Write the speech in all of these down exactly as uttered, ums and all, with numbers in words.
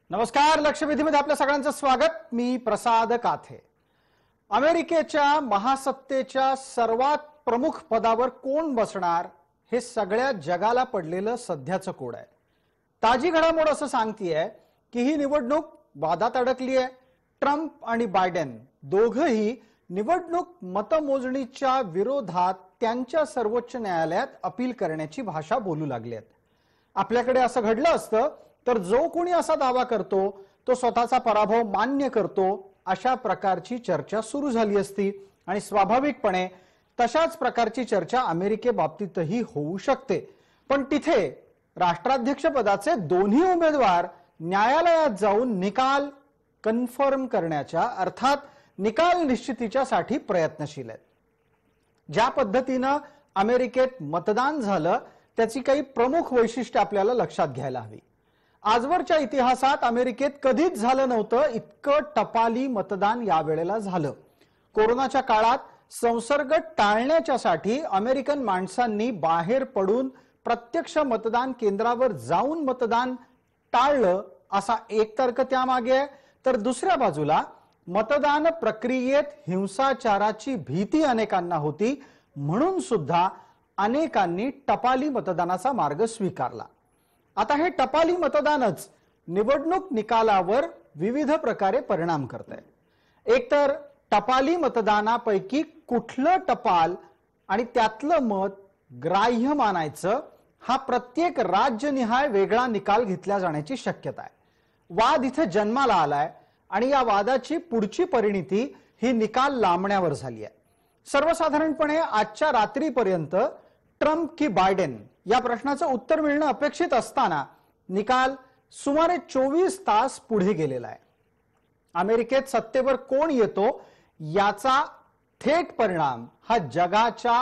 नमस्कार. लक्षवेधीमध्ये आपल्या सगळ्यांचं स्वागत. मी प्रसाद काथे. अमेरिकेच्या महासत्तेच्या सर्वात प्रमुख पदावर कोण बसणार हे सगळ्या जगाला पडलेलं सध्याचं कोड आहे. ताजी घडामोड असं सांगतीये की ही निवडणूक वादात अडकली आहे. ट्रम्प आणि बायडेन दोघंही निवडणूक मतमोजणीच्या विरोधात त्यांच्या सर्वोच्च न्यायालयात अपील करण्याची भाषा बोलू लागले आहेत. आपल्याकडे असं घडलं असतं तर जो कोणी असा दावा करतो तो स्वतःचा पराभव मान्य करतो अशा प्रकारची चर्चा सुरू झाली असती आणि स्वाभाविकपणे तशाच प्रकारची चर्चा अमेरिकेबाबतीतही होऊ शकते. पण तिथे राष्ट्राध्यक्ष पदाचे दोन्ही उमेदवार न्यायालयात जाऊन निकाल कन्फर्म करण्याच्या अर्थात निकाल निश्चितीच्यासाठी प्रयत्नशील आहेत. ज्या पद्धतीनं अमेरिकेत मतदान झालं त्याची काही प्रमुख वैशिष्ट्ये आपल्याला लक्षात घ्यायला हवी. आजवरच्या इतिहासात अमेरिकेत कधीच झालं नव्हतं इतकं टपाली मतदान यावेळेला झालं. कोरोनाच्या काळात संसर्ग टाळण्याच्यासाठी अमेरिकन माणसांनी बाहेर पडून प्रत्यक्ष मतदान केंद्रावर जाऊन मतदान टाळलं असा एक तर्क त्यामागे आहे. तर दुसऱ्या बाजूला मतदान प्रक्रियेत हिंसाचाराची भीती अनेकांना होती म्हणून सुद्धा अनेकांनी टपाली मतदानाचा मार्ग स्वीकारला. आता हे टपाली मतदानच निवडणूक निकालावर विविध प्रकारे परिणाम करतंय. एकतर टपाली मतदानापैकी कुठलं टपाल आणि त्यातलं मत ग्राह्य मानायचं हा प्रत्येक राज्यनिहाय वेगळा निकाल घेतला जाण्याची शक्यता आहे. वाद इथे जन्माला आलाय आणि या वादाची पुढची परिणिती ही निकाल लांबण्यावर झाली आहे. सर्वसाधारणपणे आजच्या रात्रीपर्यंत ट्रम्प की बायडेन या प्रश्नाचं उत्तर मिळणं अपेक्षित असताना निकाल सुमारे चोवीस तास पुढे गेलेला आहे. अमेरिकेत सत्तेवर कोण येतो याचा थेट परिणाम हा जगाच्या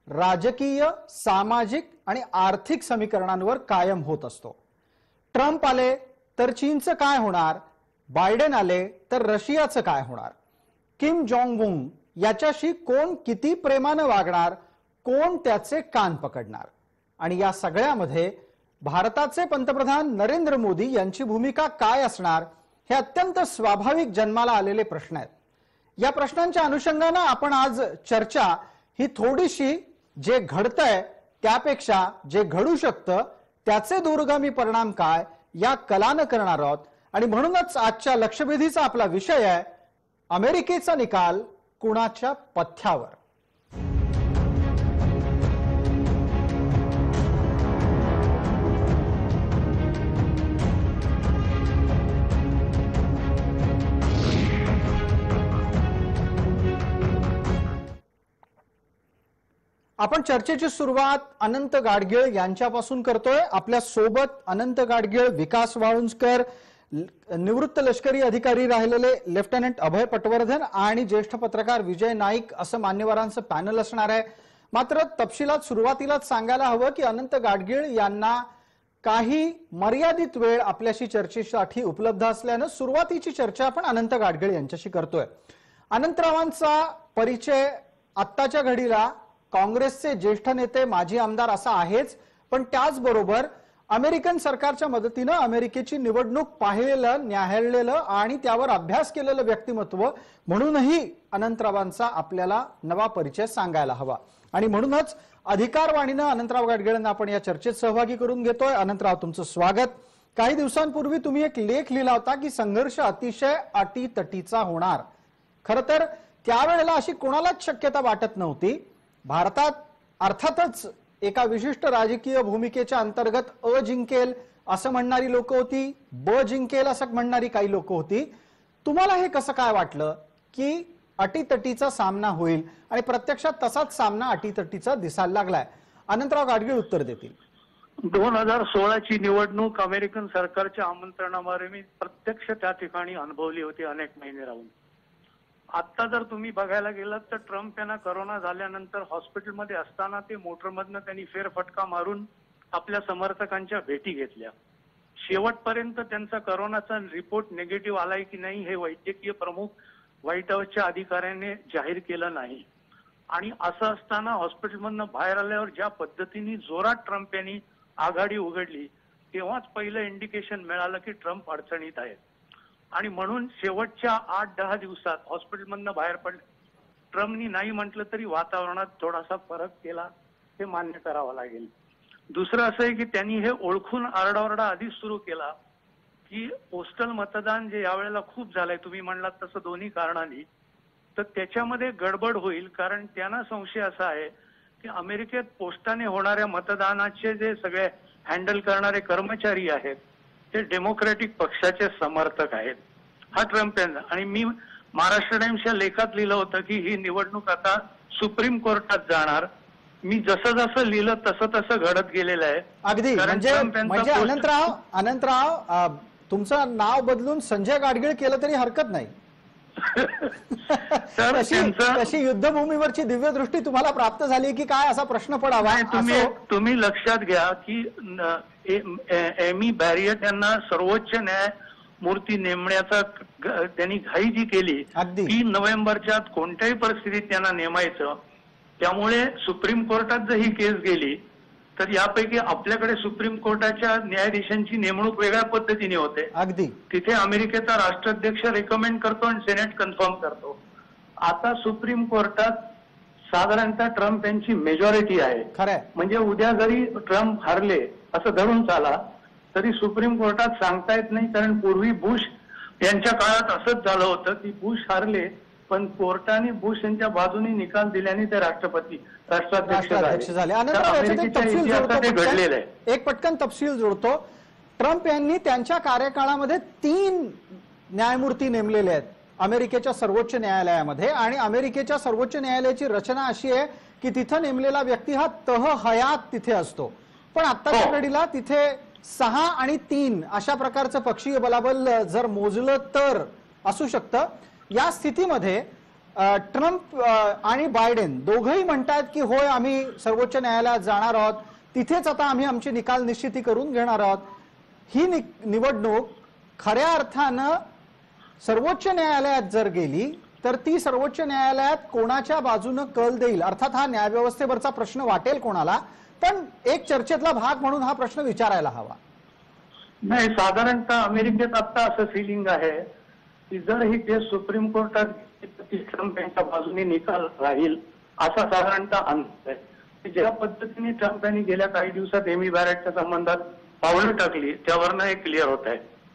राजकीय, सामाजिक आणि आर्थिक समीकरणांवर कायम होत असतो. ट्रम्प आले तर चीनचं काय होणार, बायडेन आले तर रशियाचं काय होणार, किम जोंग उन याच्याशी कोण किती प्रेमानं वागणार, कोण त्याचे कान पकडणार, आणि या सगळ्यामध्ये भारताचे पंतप्रधान नरेंद्र मोदी यांची भूमिका काय असणार हे अत्यंत स्वाभाविक जन्माला आलेले प्रश्न आहेत. या प्रश्नांच्या अनुषंगाने आपण आज चर्चा ही थोडीशी जे घडतंय त्यापेक्षा जे घडू शकतं त्याचे दूरगामी परिणाम काय या कलानं करणार आहोत. आणि म्हणूनच आजच्या लक्षवेधीचा आपला विषय आहे अमेरिकेचा निकाल कुणाच्या पथ्यावर. आपण चर्चेची सुरुवात अनंत गाडगीळ यांच्यापासून करतोय. आपल्या सोबत अनंत गाडगीळ, विकास वाळुंजकर, निवृत्त लष्करी अधिकारी राहिलेले लेफ्टनंट अभय पटवर्धन आणि ज्येष्ठ पत्रकार विजय नाईक असं मान्यवरांचं पॅनल असणार आहे. मात्र तपशिलात सुरुवातीलाच सांगायला हवं की अनंत गाडगीळ यांना काही मर्यादित वेळ आपल्याशी चर्चेसाठी उपलब्ध असल्यानं सुरुवातीची चर्चा आपण अनंत गाडगीळ यांच्याशी करतोय. अनंतरावांचा परिचय आत्ताच्या घडीला काँग्रेसचे ज्येष्ठ नेते, माजी आमदार असा आहेच, पण त्याचबरोबर अमेरिकन सरकारच्या मदतीनं अमेरिकेची निवडणूक पाहिलेलं, न्याहाळलेलं आणि त्यावर अभ्यास केलेलं व्यक्तिमत्व म्हणूनही अनंतरावांचा आपल्याला नवा परिचय सांगायला हवा. आणि म्हणूनच अधिकारवाणीनं अनंतराव गाडगीळांना आपण या चर्चेत सहभागी करून घेतोय. अनंतराव, तुमचं स्वागत. काही दिवसांपूर्वी तुम्ही एक लेख लिहिला होता की संघर्ष अतिशय अटीतटीचा होणार. खरं तर त्यावेळेला अशी कोणालाच शक्यता वाटत नव्हती. भारतात अर्थातच एका विशिष्ट राजकीय भूमिकेच्या अंतर्गत अ जिंकेल असं म्हणणारी लोक होती, ब जिंकेल असं म्हणणारी काही लोक होती. तुम्हाला हे कसं काय वाटलं की अटीतटीचा सामना होईल आणि प्रत्यक्षात तसाच सामना अटीतटीचा दिसायला लागलाय? अनंतराव गाडगीळ उत्तर देतील. दोन हजार सोळाची निवडणूक अमेरिकन सरकारच्या आमंत्रणाद्वारे मी प्रत्यक्ष त्या ठिकाणी अनुभवली होती अनेक महिने राहून. आता जर तुम्ही बघायला गेलात तर ट्रम्प यांना करोना झाल्यानंतर हॉस्पिटलमध्ये असताना ते मोटरमधनं त्यांनी फेरफटका मारून आपल्या समर्थकांच्या भेटी घेतल्या. शेवटपर्यंत त्यांचा करोनाचा रिपोर्ट निगेटिव्ह आलाय की नाही हे वैद्यकीय प्रमुख व्हाईट हाऊसच्या अधिकाऱ्याने जाहीर केलं नाही. आणि असं असताना हॉस्पिटलमधनं बाहेर आल्यावर ज्या पद्धतीने जोरात ट्रम्प यांनी आघाडी उघडली तेव्हाच पहिलं इंडिकेशन मिळालं की ट्रम्प अडचणीत आहेत. आणि म्हणून शेवटच्या आठ दहा दिवसात हॉस्पिटलमधनं बाहेर पडले. ट्रम्पनी नाही म्हटलं तरी वातावरणात थोडासा फरक केला, हे मान्य करावं लागेल. दुसरं असं आहे की त्यांनी हे ओळखून आरडाओरडा आधीच सुरू केला की पोस्टल मतदान जे यावेळेला खूप झालंय, तुम्ही म्हणलात तसं दोन्ही कारणांनी, तर त्याच्यामध्ये गडबड होईल. कारण त्यांना संशय असा आहे की अमेरिकेत पोस्टाने होणाऱ्या मतदानाचे जे सगळे हँडल करणारे कर्मचारी आहेत ते डेमोक्रॅटिक पक्षाचे समर्थक आहेत. हा ट्रम्प यांचा. आणि मी महाराष्ट्र टाइम्सच्या लेखात लिहिलं होतं की ही निवडणूक आता सुप्रीम कोर्टात जाणार. मी जसं जसं लिहिलं तसं तसं घडत गेलेलं आहे. अगदी. म्हणजे म्हणजे अनंतराव अनंतराव अ, तुमचं नाव बदलून संजय गाडगीळ केलं तरी हरकत नाही. तर तशी त्यांचं- तशी युद्धभूमीवरची दिव्य दृष्टी तुम्हाला प्राप्त झाली की काय असा प्रश्न पडावा. नाही, तुम्ही असो. तुम्ही लक्षात घ्या की न- ए- ए- एमी बॅरियट यांना सर्वोच्च न्यायमूर्ती नेमण्याचा ग- त्यांनी घाई जी केली, अगदी. तीन नोव्हेंबरच्या आत कोणत्याही परिस्थितीत त्यांना नेमायचं. त्यामुळे सुप्रीम कोर्टात जर ही केस गेली तर यापैकी आपल्याकडे सुप्रीम कोर्टाच्या न्यायाधीशांची नेमणूक वेगळ्या पद्धतीने होते. अगदी. तिथे अमेरिकेचा राष्ट्राध्यक्ष रेकमेंड करतो आणि सेनेट कन्फर्म करतो. आता सुप्रीम कोर्टात साधारणतः ट्रम्प यांची मेजॉरिटी आहे. खरंय. म्हणजे उद्या जरी ट्रम्प हारले असं धरून चाला तरी सुप्रीम कोर्टात सांगता येत नाही. कारण पूर्वी बुश यांच्या काळात असंच झालं होतं की बुश हारले पण कोर्टाने बुश यांच्या बाजूने निकाल दिल्याने ते राष्ट्रपती राष्ट्राध्यक्ष राष्ट्राध्यक्ष झाले. तर अनंतराव याच्यात एक अमेरिकेच्या तपशील इतिहासात जोडतो हे घडलेलं आहे. पटकन. एक पटकन तपशील जोडतो. ट्रम्प यांनी त्यांच्या कार्यकाळामध्ये तीन न्यायमूर्ती नेमलेले आहेत अमेरिकेच्या सर्वोच्च न्यायालयामध्ये. आणि अमेरिकेच्या सर्वोच्च न्यायालयाची रचना अशी आहे की तिथं नेमलेला व्यक्ती हा तह हयात तिथे असतो. पण आत्ताच्या हो. घडीला तिथे सहा आणि तीन अशा प्रकारचं पक्षीय बलाबल जर मोजलं तर असू शकतं. या स्थितीमध्ये अ, ट्रम्प अ, आणि बायडेन दोघंही म्हणतात की होय आम्ही सर्वोच्च न्यायालयात जाणार आहोत, तिथेच आता आम्ही आमची निकाल निश्चिती करून घेणार आहोत. ही नि निवडणूक खऱ्या अर्थानं सर्वोच्च न्यायालयात जर गेली तर ती सर्वोच्च न्यायालयात कोणाच्या बाजूनं कल देईल, अर्थात हा न्यायव्यवस्थेवरचा प्रश्न वाटेल कोणाला, पण एक चर्चेतला भाग म्हणून हा प्रश्न विचारायला हवा. नाही, साधारणतः अमेरिकेत आता असं फिलिंग आहे की जर ही केस सुप्रीम कोर्टात ट्रम्प यांच्या बाजूने निकाल राहील असा साधारणतः अंदाज आहे. ज्या पद्धतीने ट्रम्प यांनी गेल्या काही दिवसात एमी बॅरेटच्या संबंधात पावलं टाकली त्यावरनं हे क्लिअर होत आहे.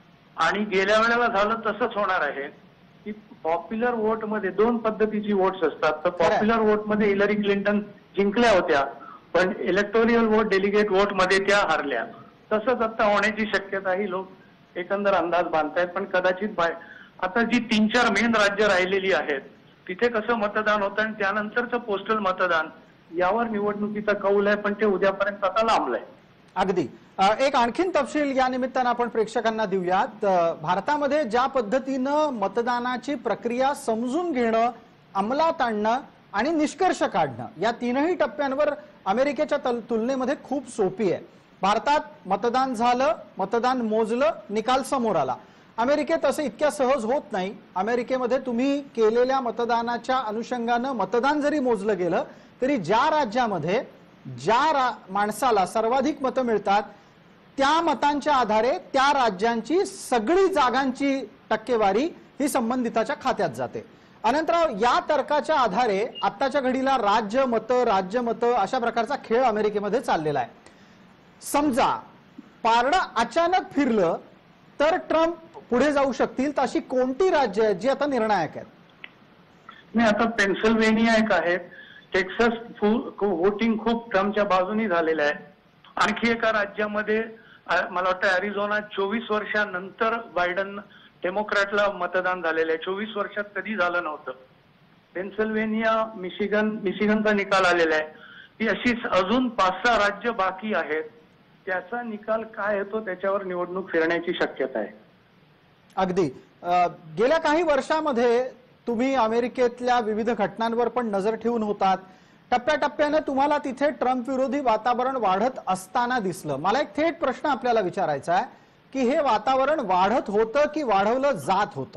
आणि गेल्या वेळेला झालं तसंच होणार आहे की पॉप्युलर वोट मध्ये दोन पद्धतीची वोट्स असतात. तर पॉप्युलर वोट मध्ये हिलरी क्लिंटन जिंकल्या होत्या पण इलेक्टोरियल वोट डेलिगेट वोट मध्ये त्या हारल्या. तसंच आता होण्याची शक्यता ही लोक एकंदर अंदाज बांधतायत. पण कदाचित बाय आता जी तीन चार मेन राज्य राहिलेली आहेत तिथे कसं मतदान होतं आणि त्यानंतरचं पोस्टल मतदान यावर निवडणुकीचा कौल आहे. पण ते उद्यापर्यंत आता लांबलंय. अगदी. अ, एक आणखीन तपशील या निमित्तानं आपण प्रेक्षकांना देऊयात. अ, भारतामध्ये ज्या पद्धतीनं मतदानाची प्रक्रिया समजून घेणं, अंमलात आणणं आणि निष्कर्ष काढणं या तीनही टप्प्यांवर अमेरिकेच्या तुलनेमध्ये खूप सोपी आहे. भारतात मतदान झालं, मतदान मोजलं, निकाल समोर आला. अमेरिकेत असं इतक्या सहज होत नाही. अमेरिकेमध्ये तुम्ही केलेल्या मतदानाच्या अनुषंगानं मतदान जरी मोजलं गेलं तरी ज्या राज्यामध्ये ज्या माणसाला सर्वाधिक मतं मिळतात त्या मतांच्या आधारे त्या राज्यांची सगळी जागांची टक्केवारी ही संबंधिताच्या खात्यात जाते. अनंतराव, या तर्काच्या आधारे आत्ताच्या घडीला राज्य मतं राज्य मतं अशा प्रकारचा खेळ अमेरिकेमध्ये चाललेला आहे. समजा पारडं अचानक फिरलं तर ट्रम्प पुढे जाऊ शकतील, तर अशी कोणती राज्य आहेत जी आता निर्णायक आहेत? नाही, आता पेन्सिल्व्हेनिया एक आहे, टेक्सास वोटिंग खूप ट्रम्पच्या बाजूनी झालेलं आहे. आणखी एका राज्यामध्ये मला वाटतं अरिझोना चोवीस वर्षानंतर बायडन डेमोक्रॅटला मतदान झालेलं आहे. चोवीस वर्षात कधी झालं नव्हतं. पेन्सिल्व्हेनिया, मिशिगन मिशिगनचा निकाल आलेला आहे. ही अशीच अजून पाच सहा राज्य बाकी आहेत. त्याचा निकाल काय येतो त्याच्यावर निवडणूक फिरण्याची शक्यता आहे. अगदी. गेल्या काही वर्षामध्ये तुम्ही अमेरिकेतल्या विविध घटनांवर पण नजर ठेवून होतात. टप्प्याटप्प्यानं तुम्हाला तिथे ट्रम्प विरोधी वातावरण वाढत असताना दिसलं. मला एक थेट प्रश्न आपल्याला विचारायचा आहे की हे वातावरण वाढत होतं की वाढवलं जात होतं?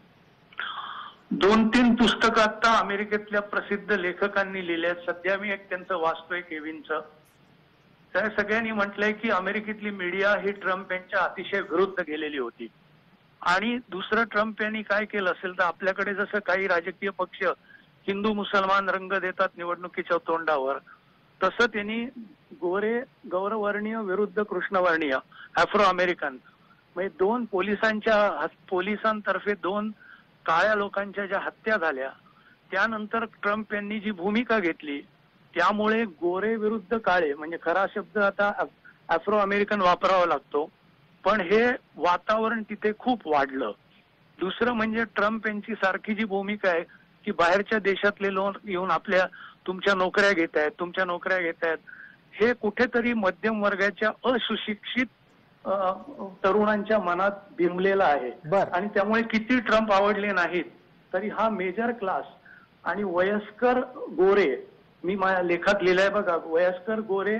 दोन तीन पुस्तकं आता अमेरिकेतल्या प्रसिद्ध लेखकांनी लिहिले आहेत. सध्या मी एक त्यांचं वाचतोय, केविनचं. त्या सगळ्यांनी म्हटलंय की अमेरिकेतली मीडिया ही ट्रम्प यांच्या अतिशय विरुद्ध गेलेली होती. आणि दुसरं ट्रम्प यांनी काय केलं असेल तर आपल्याकडे जसं काही राजकीय पक्ष हिंदू मुसलमान रंग देतात निवडणुकीच्या तोंडावर, तसं त्यांनी गोरे गौरवर्णीय विरुद्ध कृष्णवर्णीय आफ्रो अमेरिकन म्हणजे दोन पोलिसांच्या पोलिसांतर्फे दोन काळ्या लोकांच्या ज्या हत्या झाल्या त्यानंतर ट्रम्प यांनी जी भूमिका घेतली त्यामुळे गोरे विरुद्ध काळे म्हणजे खरा शब्द आता आफ्रो अमेरिकन वापरावा लागतो, पण हे वातावरण तिथे खूप वाढलं. दुसरं म्हणजे ट्रम्प यांची सारखी जी भूमिका आहे की बाहेरच्या देशातले लोक येऊन आपल्या तुमच्या नोकऱ्या घेत आहेत तुमच्या नोकऱ्या घेत आहेत, हे कुठेतरी मध्यम वर्गाच्या असुशिक्षित तरुणांच्या मनात भिनलेलं आहे. आणि त्यामुळे किती ट्रम्प आवडले नाहीत तरी हा मेजर क्लास आणि वयस्कर गोरे, मी माझ्या लेखात लिहिलंय बघा, वयस्कर गोरे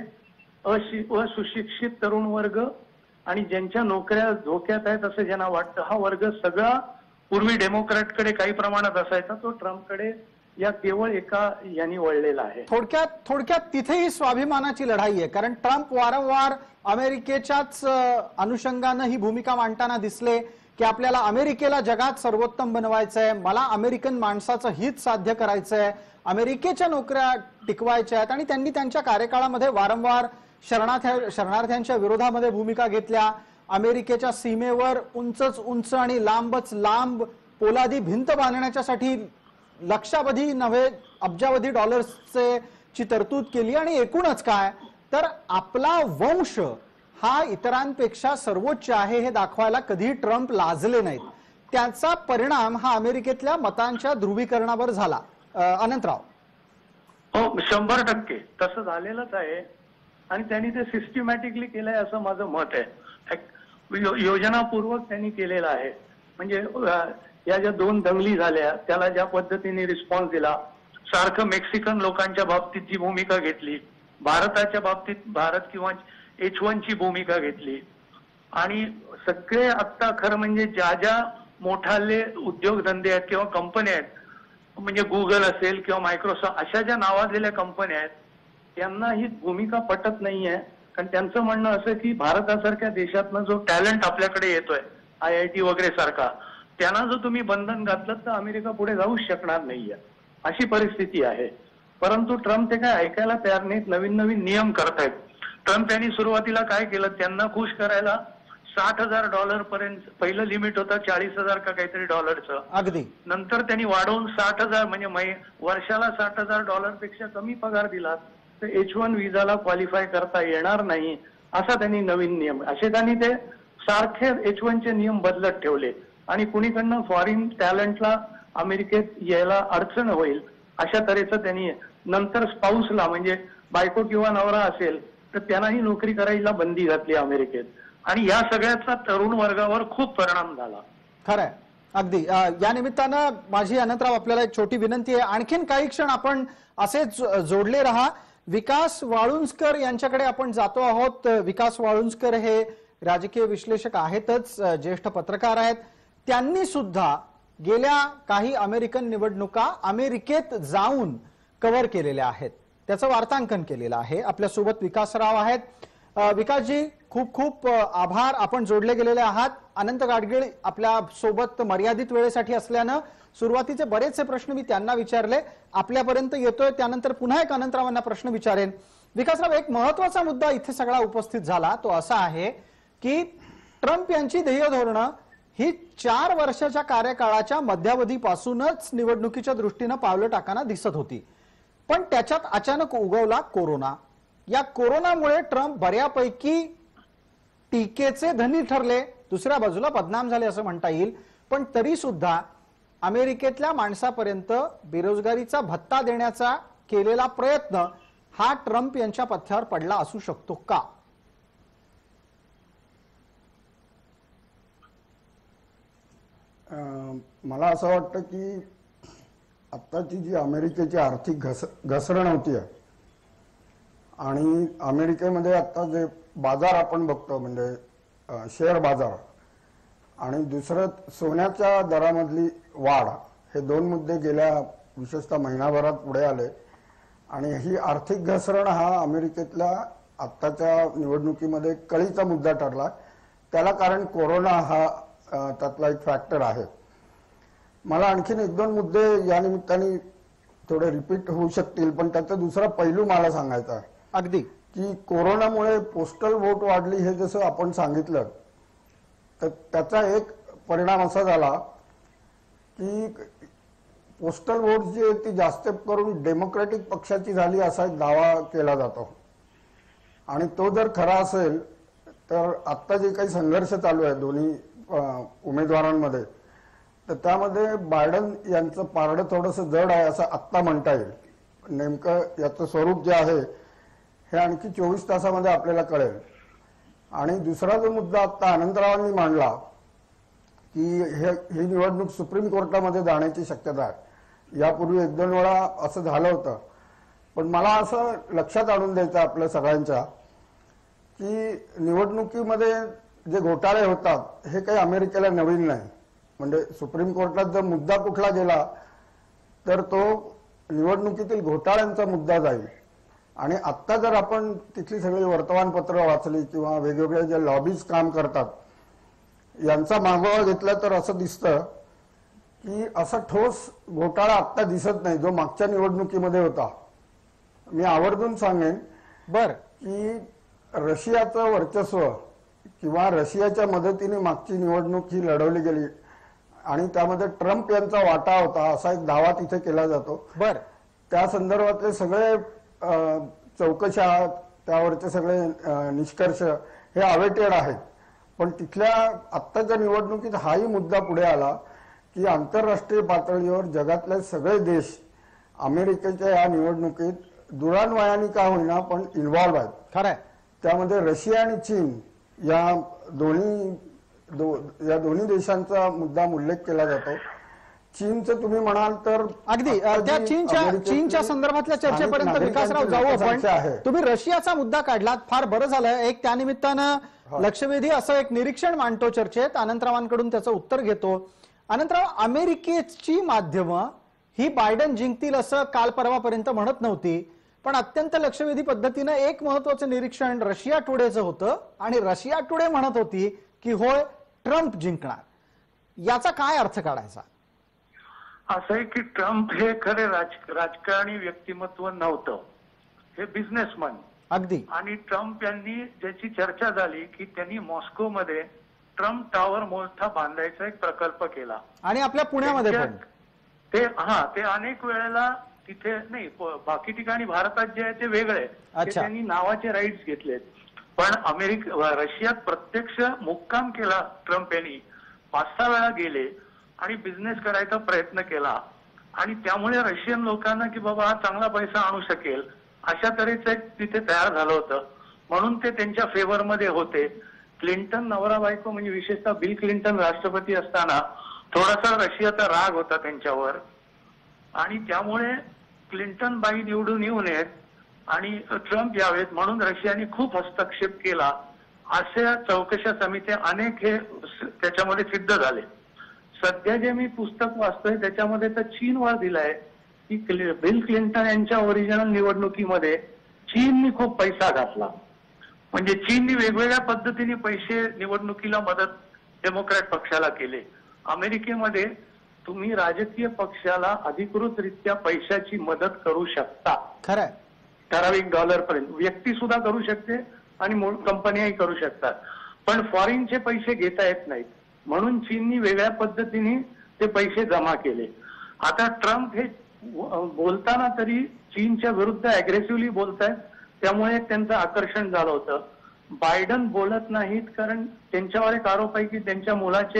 असुशिक्षित तरुण वर्ग आणि ज्यांच्या नोकऱ्या धोक्यात आहेत असं ज्यांना वाटतं, हा वर्ग सगळा पूर्वी डेमोक्रॅटकडे काही प्रमाणात असायचा तो ट्रम्पकडे या केवळ एका यांनी वळलेला आहे. थोडक्यात थोडक्यात तिथेही स्वाभिमानाची लढाई आहे, कारण ट्रम्प वारंवार अमेरिकेच्याच अनुषंगानं ही भूमिका मांडताना दिसले की आपल्याला अमेरिकेला जगात सर्वोत्तम बनवायचं आहे, मला अमेरिकन माणसाचं हित साध्य करायचं आहे, अमेरिकेच्या नोकऱ्या टिकवायच्या आहेत. आणि त्यांनी त्यांच्या कार्यकाळामध्ये वारंवार शरणार्थ्या शरणार्थ्यांच्या विरोधामध्ये भूमिका घेतल्या. अमेरिकेच्या सीमेवर उंचच उंच आणि लांबच लांब पोलादी भिंत बांधण्याच्यासाठी लक्षावधी नव्हे अब्जावधी डॉलर्सचे ची तरतूद केली. आणि एकूणच काय तर आपला वंश हा इतरांपेक्षा सर्वोच्च आहे हे दाखवायला कधी ट्रम्प लाजले नाहीत. त्याचा परिणाम हा अमेरिकेतल्या मतांच्या ध्रुवीकरणावर झाला. अनंतराव. हो, शंभर टक्के तसं झालेलंच आहे आणि त्यांनी ते सिस्टमॅटिकली केलंय असं माझं मत आहे. योजनापूर्वक त्यांनी केलेलं आहे. म्हणजे या ज्या दोन दंगली झाल्या त्याला ज्या पद्धतीने रिस्पॉन्स दिला, सारखं मेक्सिकन लोकांच्या बाबतीत जी भूमिका घेतली, भारताच्या बाबतीत भारत किंवा एच वन ची भूमिका घेतली आणि सगळे आत्ता खरं म्हणजे ज्या ज्या मोठाले उद्योगधंदे आहेत किंवा कंपन्या आहेत म्हणजे गुगल असेल किंवा मायक्रोसॉफ्ट अशा ज्या नावाजलेल्या कंपन्या आहेत त्यांना ही भूमिका पटत नाहीये. कारण त्यांचं म्हणणं असं की भारतासारख्या देशातनं जो टॅलेंट आपल्याकडे येतोय आय आय टी वगैरे सारखा, त्यांना जर तुम्ही बंधन घातलं तर अमेरिका पुढे जाऊच शकणार नाहीये, अशी परिस्थिती आहे. परंतु ट्रम्प ते काय ऐकायला तयार नाहीत, नवीन नवीन नियम करतायत. ट्रम्प यांनी सुरुवातीला काय केलं, त्यांना खुश करायला साठ हजार डॉलर पर्यंत पहिलं लिमिट होतं चाळीस हजार का काहीतरी डॉलरचं, अगदी नंतर त्यांनी वाढवून साठ हजार म्हणजे वर्षाला साठ हजार डॉलर पेक्षा कमी पगार दिला तर एच वन विजाला क्वालिफाय करता येणार नाही असा त्यांनी नवीन नियम, असे त्यांनी ते सारखे एच वनचे नियम बदलत ठेवले. आणि कुणीकडनं फॉरेन टॅलेंटला अमेरिकेत यायला अडचण होईल अशा तऱ्हेचं त्यांनी, नंतर स्पाऊसला म्हणजे बायको किंवा नवरा असेल तर त्यांनाही नोकरी करायला बंदी घातली अमेरिकेत. आणि या सगळ्याचा तरुण वर्गावर खूप परिणाम झाला. खरंय, अगदी. या निमित्तानं माझी अनंतराव आपल्याला एक छोटी विनंती आहे, आणखीन काही क्षण आपण असेच जोडले रहा. विकास वाळुंजकर यांच्याकडे आपण जातो आहोत. विकास वाळुंजकर हे राजकीय विश्लेषक आहेतच, ज्येष्ठ पत्रकार आहेत. त्यांनी सुद्धा गेल्या काही अमेरिकन निवडणुका अमेरिकेत जाऊन कव्हर केलेल्या आहेत, त्याचं वार्तांकन केलेलं आहे. आपल्यासोबत विकासराव आहेत. विकासजी, खूप खूप आभार, आपण जोडले गेलेले आहात. अनंत गाडगीळ आपल्या सोबत मर्यादित वेळेसाठी असल्यानं सुरुवातीचे बरेचसे प्रश्न मी त्यांना विचारले, आपल्यापर्यंत येतोय त्यानंतर पुन्हा एक अनंतरावांना प्रश्न विचारेन. विकासराव, एक महत्वाचा मुद्दा इथे सगळा उपस्थित झाला तो असा आहे की ट्रम्प यांची ध्येय धोरणं ही चार वर्षाच्या कार्यकाळाच्या मध्यावधीपासूनच निवडणुकीच्या दृष्टीनं पावलं टाकताना दिसत होती, पण त्याच्यात अचानक उगवला कोरोना. या कोरोनामुळे ट्रम्प बऱ्यापैकी टीकेचे धनी ठरले, दुसऱ्या बाजूला बदनाम झाले असं म्हणता येईल. पण तरी सुद्धा अमेरिकेतल्या माणसापर्यंत बेरोजगारीचा भत्ता देण्याचा केलेला प्रयत्न हा ट्रम्प यांच्या पथ्यावर पडला असू शकतो का? मला असं वाटतं की आत्ताची जी अमेरिकेची आर्थिक घस घसरण होती आणि अमेरिकेमध्ये आता जे बाजार आपण बघतो म्हणजे शेअर बाजार आणि दुसरं सोन्याच्या दरामधली वाढ, हे दोन मुद्दे गेल्या विशेषतः महिनाभरात पुढे आले आणि ही आर्थिक घसरण हा अमेरिकेतल्या आत्ताच्या निवडणुकीमध्ये कळीचा मुद्दा ठरला. त्याला कारण कोरोना हा अ, त्यातला एक फॅक्टर आहे. मला आणखीन एक दोन मुद्दे या निमित्ताने थोडे रिपीट होऊ शकतील, पण त्याचा दुसरा पैलू मला सांगायचा आहे. अगदी की कोरोनामुळे पोस्टल वोट वाढली हे जसं आपण सांगितलं, तर त्याचा एक परिणाम असा झाला की पोस्टल वोट जी आहे ती जास्त करून डेमोक्रॅटिक पक्षाची झाली असा एक दावा केला जातो. आणि तो जर खरा असेल तर आत्ता जे काही संघर्ष चालू आहे दोन्ही उमेदवारांमध्ये, तर त्यामध्ये बायडन यांचं पारडं थोडंसं जड आहे असं आत्ता म्हणता येईल. नेमकं याचं स्वरूप जे आहे हे आणखी चोवीस तासामध्ये आपल्याला कळेल. आणि दुसरा जो मुद्दा आत्ता अनंतरावांनी मांडला की हे ही निवडणूक सुप्रीम कोर्टामध्ये जाण्याची शक्यता आहे. यापूर्वी एक दोन वेळा असं झालं होतं, पण मला असं लक्षात आणून द्यायचं आपल्या सगळ्यांच्या की निवडणुकीमध्ये जे घोटाळे होतात हे काही अमेरिकेला नवीन नाही. म्हणजे सुप्रीम कोर्टात जर मुद्दा कुठला गेला तर तो निवडणुकीतील घोटाळ्यांचा मुद्दा जाईल. आणि आत्ता जर आपण तिथली सगळी वर्तमानपत्र वाचली किंवा वेगवेगळे जे लॉबीज काम करतात यांचा मागोवा घेतला तर असं दिसतं की असा ठोस घोटाळा आत्ता दिसत नाही जो मागच्या निवडणुकीमध्ये होता. मी आवर्जून सांगेन बर की रशियाचं वर्चस्व किंवा रशियाच्या मदतीने मागची निवडणूक ही लढवली गेली आणि त्यामध्ये ट्रम्प यांचा वाटा होता असा एक दावा तिथे केला जातो. बर त्या संदर्भातले सगळे चौकशा त्यावरचे सगळे निष्कर्ष हे अवेटेड आहेत. पण तिथल्या आत्ताच्या निवडणुकीत हाही मुद्दा पुढे आला की आंतरराष्ट्रीय पातळीवर जगातले सगळे देश अमेरिकेच्या या निवडणुकीत दुरान्वयाने का होईना पण इन्व्हॉल्व्ह आहेत. खरंय. त्यामध्ये रशिया आणि चीन या दोन्ही दो, या दोन्ही देशांचा मुद्दाम उल्लेख केला जातो. चीनचं तुम्ही म्हणाल तर अगदी त्या चीनच्या चीनच्या संदर्भातल्या चर्चेपर्यंत विकासराव जाऊ आपण. तुम्ही रशियाचा मुद्दा काढलात, फार बरं झालं. एक त्यानिमित्तानं लक्षवेधी असं एक निरीक्षण मांडतो चर्चेत, अनंतरावांकडून त्याचं उत्तर घेतो. अनंतराव, अमेरिकेची माध्यमं ही बायडन जिंकतील असं काल परवापर्यंत म्हणत नव्हती, पण अत्यंत लक्षवेधी पद्धतीनं एक महत्वाचं निरीक्षण रशिया टुडेचं होतं आणि रशिया टुडे म्हणत होती की होय ट्रम्प जिंकणार. याचा काय अर्थ काढायचा? असं आहे की ट्रम्प हे खरे राजकारणी व्यक्तिमत्व नव्हतं, हे बिझनेसमन. अगदी. आणि ट्रम्प यांनी ज्याची चर्चा झाली की त्यांनी मॉस्कोमध्ये ट्रम्प टावर मोठा बांधायचा एक प्रकल्प केला आणि आपल्या पुण्यामध्ये पण ते हा ते अनेक वेळेला तिथे नाही, बाकी ठिकाणी भारतात जे आहे ते वेगळे, त्यांनी नावाचे राईट्स घेतलेत. पण अमेरिका रशियात प्रत्यक्ष मुक्काम केला ट्रम्प यांनी, पाच सहा वेळा गेले आणि बिझनेस करायचा प्रयत्न केला. आणि त्यामुळे रशियन लोकांना की बाबा हा चांगला पैसा आणू शकेल अशा तऱ्हेचं एक तिथे तयार झालं होतं, म्हणून ते त्यांच्या फेवरमध्ये होते. क्लिंटन नवरा बायको म्हणजे विशेषतः बिल क्लिंटन राष्ट्रपती असताना थोडासा रशियाचा राग होता त्यांच्यावर आणि त्यामुळे क्लिंटन बाई निवडून येऊ नयेत आणि ट्रम्प यावेत म्हणून रशियाने खूप हस्तक्षेप केला. अशा चौकशा समित्या अनेक हे त्याच्यामध्ये सिद्ध झाले. सध्या जे मी पुस्तक वाचतोय त्याच्यामध्ये तर चीनवर दिलाय की बिल क्लिंटन यांच्या ओरिजिनल निवडणुकीमध्ये चीननी खूप पैसा घातला. म्हणजे चीननी वेगवेगळ्या पद्धतीने पैसे निवडणुकीला मदत डेमोक्रॅट पक्षाला केले. अमेरिकेमध्ये तुम्ही राजकीय पक्षाला अधिकृतरित्या पैशाची मदत करू शकता, खरं, ठराविक डॉलर पर्यंत. व्यक्ती सुद्धा करू शकते आणि कंपन्याही करू शकतात, पण फॉरेनचे पैसे घेता येत नाहीत. म्हणून चीननी वेगळ्या पद्धतीने ते पैसे जमा केले. आता ट्रम्प हे बोलताना तरी चीनच्या विरुद्ध अग्रेसिव्हली बोलतायत, त्यामुळे त्यांचं आकर्षण झालं होतं. बायडन बोलत नाहीत कारण त्यांच्यावर एक आरोप आहे की त्यांच्या मुलाचे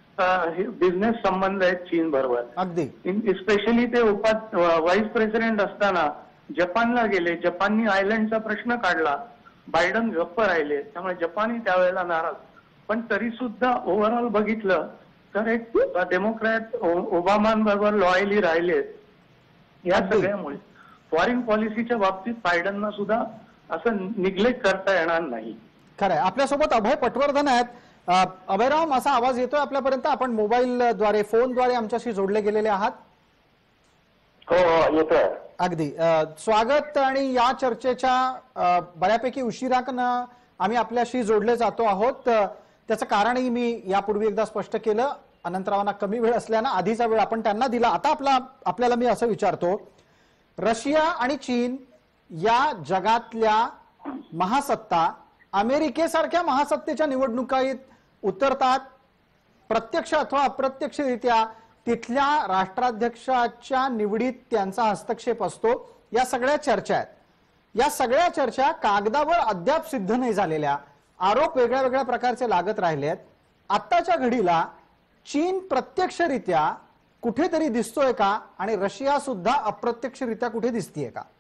बिझनेस संबंध आहेत चीन बरोबर. अगदी. स्पेशली ते उपा व्हाईस प्रेसिडेंट असताना जपानला गेले, जपाननी आयलंडचा प्रश्न काढला, बायडन गप्प राहिले, त्यामुळे जपानही त्यावेळेला नाराज. पण तरी सुद्धा ओव्हरऑल बघितलं तर एक डेमोक्रॅट ओबामांबरोबर लॉयली राहिले. या सगळ्यामुळे फॉरेन पॉलिसीच्या बाबतीत बायडनना सुद्धा असं निग्लेक्ट करता येणार नाही. खरंय. आपल्यासोबत अभय पटवर्धन आहेत. अभयराव, असा आवाज येतोय आपल्यापर्यंत? आपण मोबाईलद्वारे फोनद्वारे आमच्याशी जोडले गेलेले आहात? हो हो येतोय. अगदी अ, स्वागत आणि या चर्चेच्या अ, बऱ्यापैकी उशिरानं आम्ही आपल्याशी जोडले जातो आहोत. अ, त्याचं कारणही मी यापूर्वी एकदा स्पष्ट केलं. अनंतरावांना कमी वेळ असल्यानं आधीचा वेळ आपण त्यांना दिला. आता आपला आपल्याला मी असं विचारतो, रशिया आणि चीन या जगातल्या महासत्ता अमेरिकेसारख्या महासत्तेच्या निवडणुकीत उतरतात, प्रत्यक्ष अथवा अप्रत्यक्षरित्या तिथल्या राष्ट्राध्यक्षाच्या निवडीत त्यांचा हस्तक्षेप असतो. या सगळ्या चर्चा आहेत. या सगळ्या चर्चा कागदावर अद्याप सिद्ध नाही झालेल्या, आरोप वेगळ्या वेगळ्या प्रकारचे लागत राहिले आहेत. आत्ताच्या घडीला चीन प्रत्यक्षरित्या कुठेतरी दिसतोय का आणि रशिया सुद्धा अप्रत्यक्षरित्या कुठे दिसतीये का?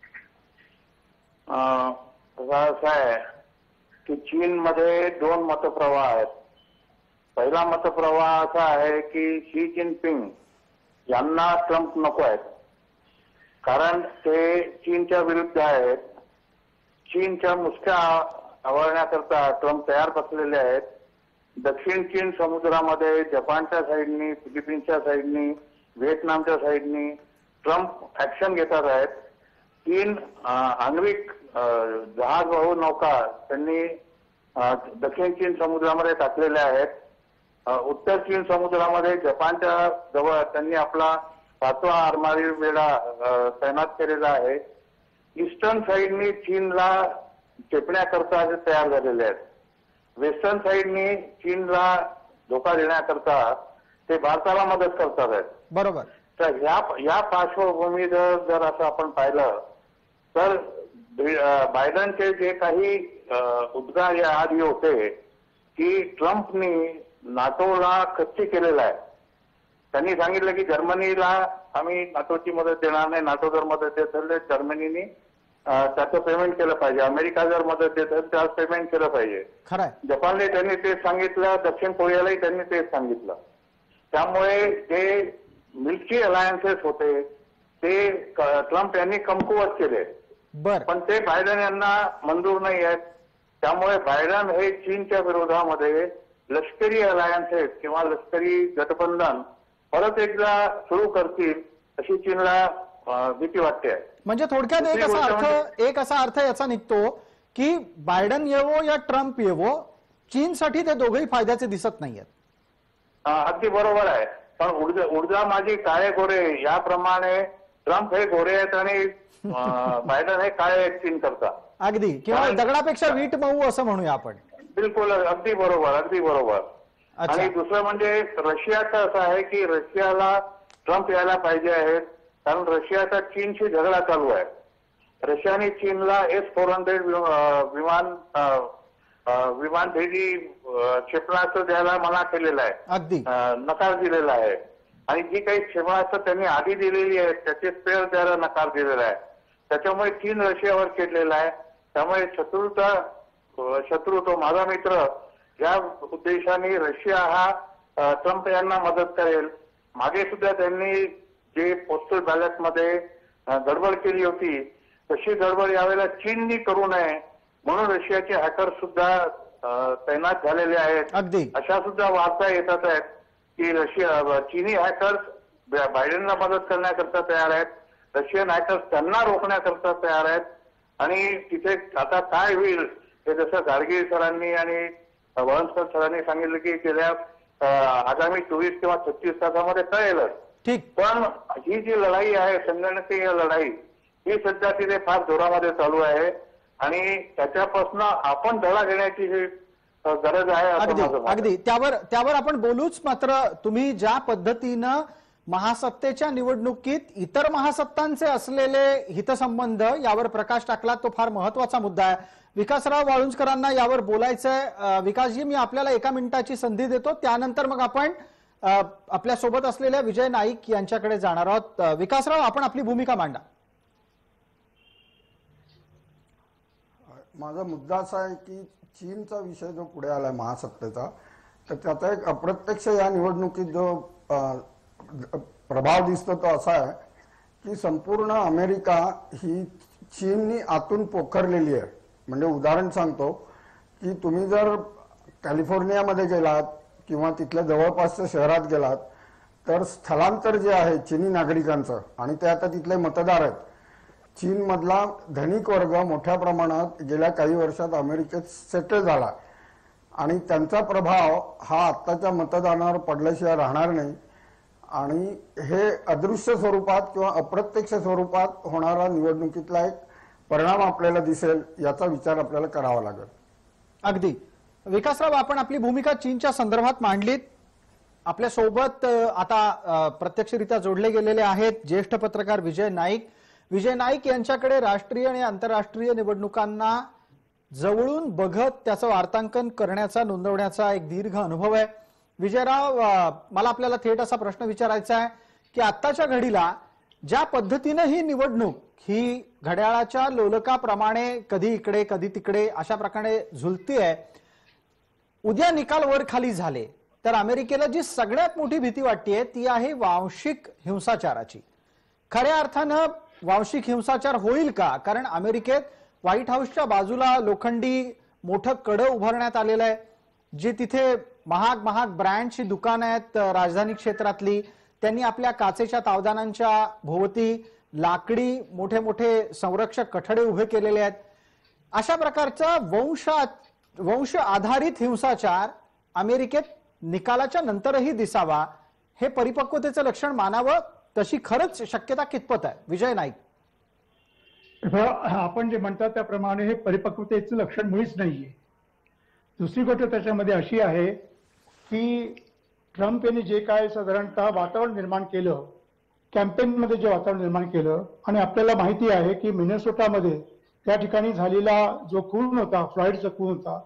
असं आहे की चीन मध्ये दोन मतप्रवाह आहेत. पहिला मतप्रवाह असा आहे की शी जिनपिंग यांना ट्रम्प नको आहेत, कारण ते चीनच्या विरुद्ध आहेत. चीनच्या मुसक्या आवळण्याकरता ट्रम्प तयार बसलेले आहेत. दक्षिण चीन समुद्रामध्ये जपानच्या साईडनी, फिलिपिन्सच्या साईडनी, व्हिएतनामच्या साईडनी ट्रम्प ऍक्शन घेतात आहेत. तीन आण्विक जहाज वाहू नौका त्यांनी दक्षिण चीन समुद्रामध्ये टाकलेल्या आहेत. उत्तर चीन समुद्रामध्ये जपानच्या जवळ त्यांनी आपला पाचवा आरमारी वेढा तैनात केलेला आहे. ईस्टर्न साईडनी चीनला चेपण्याकरता ते तयार झालेले आहेत. वेस्टर्न साईडनी चीनला धोका देण्याकरता ते भारताला मदत करतात आहेत. बरोबर. तर ह्या या पार्श्वभूमीत जर असं आपण पाहिलं तर बायडनचे जे काही उद्गार या आधी होते की ट्रम्पनी नाटोला खच्ची केलेला आहे. त्यांनी सांगितलं की जर्मनीला आम्ही नाटोची मदत देणार नाही, नाटो जर मदत देत असेल तर जर्मनीने त्याचं पेमेंट केलं पाहिजे, अमेरिका जर मदत देत असेल त्याचं पेमेंट केलं पाहिजे. जपानने त्यांनी तेच सांगितलं, दक्षिण कोरियालाही त्यांनी तेच सांगितलं. त्यामुळे जे मिल्की अलायन्सेस होते ते ट्रम्प यांनी कमकुवत केले, पण ते बायडन यांना मंजूर नाही आहेत. त्यामुळे बायडन हे चीनच्या विरोधामध्ये लष्करी अलायन्सेस किंवा लष्करी गठबंधन परत एकदा सुरू करतील अशी चीनला भीती वाटते. म्हणजे थोडक्यात एक असा अर्थ एक असा अर्थ याचा निघतो की बायडन येवो या ट्रम्प येवो, चीनसाठी ते दोघेही फायद्याचे दिसत नाहीयेत. अगदी बरोबर आहे. पण ऊर्जा ऊर्जा माझी काळे गोरे याप्रमाणे ट्रम्प हे गोरे आहेत आणि बायडन हे काळे आहेत चीन करता. अगदी, किंवा दगडापेक्षा वीट मऊ असं म्हणूया आपण. बिलकुल, अगदी बरोबर, अगदी बरोबर. आणि दुसरं म्हणजे रशियाचं असं आहे की रशियाला ट्रम्प यायला पाहिजे आहेत, कारण रशियाचा चीनशी झगडा चालू आहे. रशियाने चीनला एस फोर हंड्रेड विमान विमान भेदी क्षेपणास्त्र द्यायला मना केलेला आहे, अगदी नकार दिलेला आहे. आणि जी काही क्षेपणास्त्र त्यांनी आधी दिलेली आहेत त्याचे स्पेअर द्यायला नकार दिलेला आहे. त्याच्यामुळे चीन रशियावर चिडलेला आहे. त्यामुळे शत्रूचा शत्रू तो माझा मित्र या उद्देशाने रशिया हा ट्रम्प यांना मदत करेल. मागे सुद्धा त्यांनी जे पोस्टल बॅलेट मध्ये गडबड केली होती तशी गडबड यावेळेला चीननी करू नये म्हणून रशियाचे हॅकर सुद्धा तैनात झालेले आहेत. अगदी अशा सुद्धा वार्ता येतात आहेत की रशिया चीनी हॅकर्स बायडनला मदत करण्याकरता तयार आहेत, रशियन हॅकर्स त्यांना रोखण्याकरता तयार आहेत. आणि तिथे आता काय होईल हे जसं गाडगीळ सरांनी आणि वळणकर सरांनी सांगितलं की गेल्या आगामी चोवीस किंवा छत्तीस तासामध्ये कळेलच. पण ही जी लढाई आहे, संगणकीय लढाई, ही सध्या तिथे फार जोरामध्ये चालू आहे आणि त्याच्यापासून आपण धडा घेण्याची ही गरज आहे. अगदी अगदी त्यावर त्यावर आपण बोलूच. मात्र तुम्ही ज्या पद्धतीनं महासत्तेच्या निवडणुकीत इतर महासत्तांचे असलेले हितसंबंध यावर प्रकाश टाकला, तो फार महत्वाचा मुद्दा आहे. विकासराव वाळुंजकरांना यावर बोलायचंय. विकासजी, मी आपल्याला एका मिनिटाची संधी देतो, त्यानंतर मग आपण आपल्या सोबत असलेल्या विजय नाईक यांच्याकडे जाणार आहोत. विकासराव, आपण आपली भूमिका मांडा. माझा मुद्दा असा आहे की चीनचा विषय जो पुढे आलाय महासत्तेचा, तर त्याचा एक अप्रत्यक्ष या निवडणुकीत जो प्रभाव दिसतो तो असा आहे की संपूर्ण अमेरिका ही चीननी आतून पोखरलेली आहे. म्हणजे उदाहरण सांगतो की तुम्ही जर कॅलिफोर्नियामध्ये गेलात किंवा तिथल्या जवळपासच्या शहरात गेलात तर स्थलांतर जे आहे चीनी नागरिकांचं, आणि ते आता तिथले मतदार आहेत, चीन मधला धनिक वर्ग मोठ्या प्रमाणात गेल्या काही वर्षात अमेरिकेत सेटल झाला आणि त्यांचा प्रभाव हा आत्ताच्या मतदानावर पडल्याशिवाय राहणार नाही आणि हे अदृश्य स्वरूपात किंवा अप्रत्यक्ष स्वरूपात होणारा निवडणुकीतला एक परिणाम आपल्याला दिसेल याचा विचार आपल्याला करावा लागेल. अगदी विकासराव, आपण आपली भूमिका चीनच्या संदर्भात मांडलीत. आपल्या सोबत आता प्रत्यक्षरित्या जोडले गेलेले आहेत ज्येष्ठ पत्रकार विजय नाईक. विजय नाईक यांच्याकडे राष्ट्रीय आणि आंतरराष्ट्रीय निवडणुकांना जवळून बघत त्याचं वार्तांकन करण्याचा नोंदवण्याचा एक दीर्घ अनुभव आहे. विजयराव, मला आपल्याला थेट असा प्रश्न विचारायचा आहे की आत्ताच्या घडीला ज्या पद्धतीनं ही निवडणूक ही घड्याळाच्या लोलकाप्रमाणे कधी इकडे कधी तिकडे अशा प्रकारे झुलती आहे, उद्या निकाल वर खाली झाले तर अमेरिकेला जी सगळ्यात मोठी भीती वाटतेय ती आहे वांशिक हिंसाचाराची. खऱ्या अर्थानं वांशिक हिंसाचार होईल का? कारण अमेरिकेत व्हाईट हाऊसच्या बाजूला लोखंडी मोठं कडं उभारण्यात आलेलं आहे, जे तिथे महाग महाग ब्रँडची दुकानं आहेत राजधानी क्षेत्रातली. त्यांनी आपल्या काचेच्या तावदानांच्या भोवती लाकडी मोठे मोठे संरक्षक कठडे उभे केलेले आहेत. अशा प्रकारचा वंश वंश आधारित हिंसाचार अमेरिकेत निकालाच्या नंतरही दिसावा, हे परिपक्वतेचं लक्षण मानावं, तशी खरंच शक्यता कितपत आहे? विजय नाईक. आपण जे म्हणतात त्याप्रमाणे हे परिपक्वतेचं लक्षण मुळीच नाहीये. दुसरी गोष्ट त्याच्यामध्ये अशी आहे की ट्रम्प यांनी जे काय साधारणतः वातावरण निर्माण केलं, कॅम्पेनमध्ये जे वातावरण निर्माण केलं, आणि आपल्याला माहिती आहे की मिनेसोटामध्ये त्या ठिकाणी झालेला जो खून होता, फ्लॉइडचा खून होता,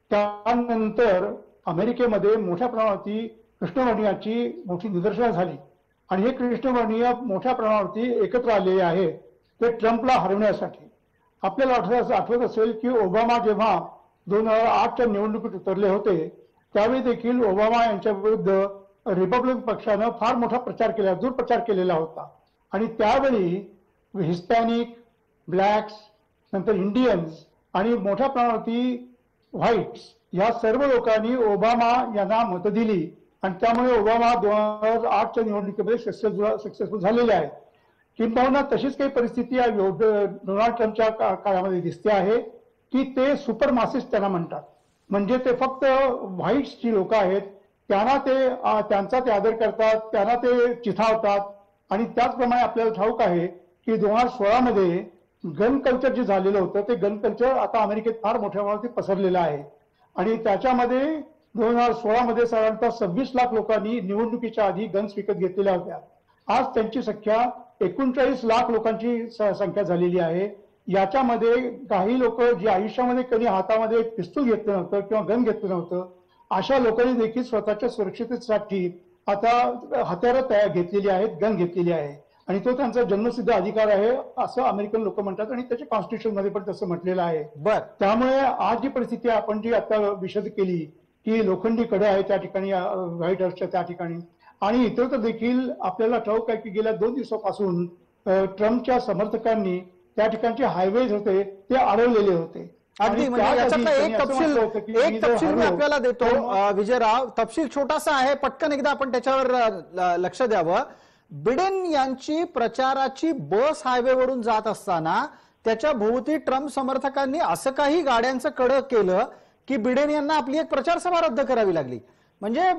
त्यानंतर अमेरिकेमध्ये मोठ्या प्रमाणावरती कृष्णवर्णीयाची मोठी निदर्शनं झाली आणि हे कृष्णवर्णीय मोठ्या प्रमाणावरती एकत्र आलेले आहेत ते ट्रम्पला हरवण्यासाठी. आपल्याला आठवत आठवत असेल की ओबामा जेव्हा दोन हजार आठच्या निवडणुकीत उतरले होते त्यावेळी देखील ओबामा यांच्या विरुद्ध रिपब्लिकन पक्षानं फार मोठा प्रचार केला, दूर प्रचार केलेला होता आणि त्यावेळी हिस्पॅनिक, ब्लॅक्स, नंतर इंडियन्स आणि मोठ्या प्रमाणावरती व्हाईट्स या सर्व लोकांनी ओबामा यांना मतं दिली आणि त्यामुळे ओबामा दोन हजार आठच्या निवडणुकीमध्ये सक्सेसफुल झालेले आहेत. किंबहुना तशीच काही परिस्थिती या डोनाल्ड ट्रम्पच्या काळामध्ये दिसते आहे की ते सुपर मासेस त्यांना म्हणतात, म्हणजे ते फक्त व्हाईट्स जी लोक आहेत त्यांना ते त्यांचा ते आदर करतात, त्यांना ते चिथावतात. आणि त्याचप्रमाणे आपल्याला ठाऊक आहे की दोन हजार सोळा मध्ये गन कल्चर जे झालेलं होतं ते गन कल्चर आता अमेरिकेत फार मोठ्या प्रमाणात पसरलेलं आहे आणि त्याच्यामध्ये दोन हजार सोळा मध्ये साधारणतः सव्वीस लाख लोकांनी निवडणुकीच्या आधी गन्स विकत घेतलेल्या होत्या. आज त्यांची संख्या एकोणचाळीस लाख लोकांची संख्या झालेली आहे. याच्यामध्ये काही लोक जे आयुष्यामध्ये कधी हातामध्ये पिस्तूल घेतलं नव्हतं किंवा गन घेतलं नव्हतं अशा लोकांनी देखील स्वतःच्या सुरक्षिततेसाठी आता हत्यारं तयार घेतलेली आहेत, गन घेतलेली आहे आणि तो त्यांचा जन्मसिद्ध अधिकार आहे असं अमेरिकन लोक म्हणतात आणि त्याच्या कॉन्स्टिट्यूशन मध्ये पण तसं म्हटलेलं आहे. बर, त्यामुळे आज जी परिस्थिती आपण जी आता विशद केली की लोखंडी कडे आहे त्या ठिकाणी व्हाईट हाऊसच्या त्या ठिकाणी आणि इतर देखील आपल्याला ठाऊक आहे की गेल्या दोन दिवसापासून ट्रम्पच्या समर्थकांनी त्या ठिकाणचे हायवेज होते ते अडवलेले होते. अगदी, म्हणजे याच्यातला एक तपशील एक तपशील मी आपल्याला देतो विजयराव. तपशील छोटासा आहे, पटकन एकदा आपण त्याच्यावर लक्ष द्यावं. बिडेन यांची प्रचाराची बस हायवेवरून जात असताना त्याच्या भोवती ट्रम्प समर्थकांनी असं काही गाड्यांचं कडं केलं की बिडेन यांना आपली एक प्रचार सभा रद्द करावी लागली. म्हणजे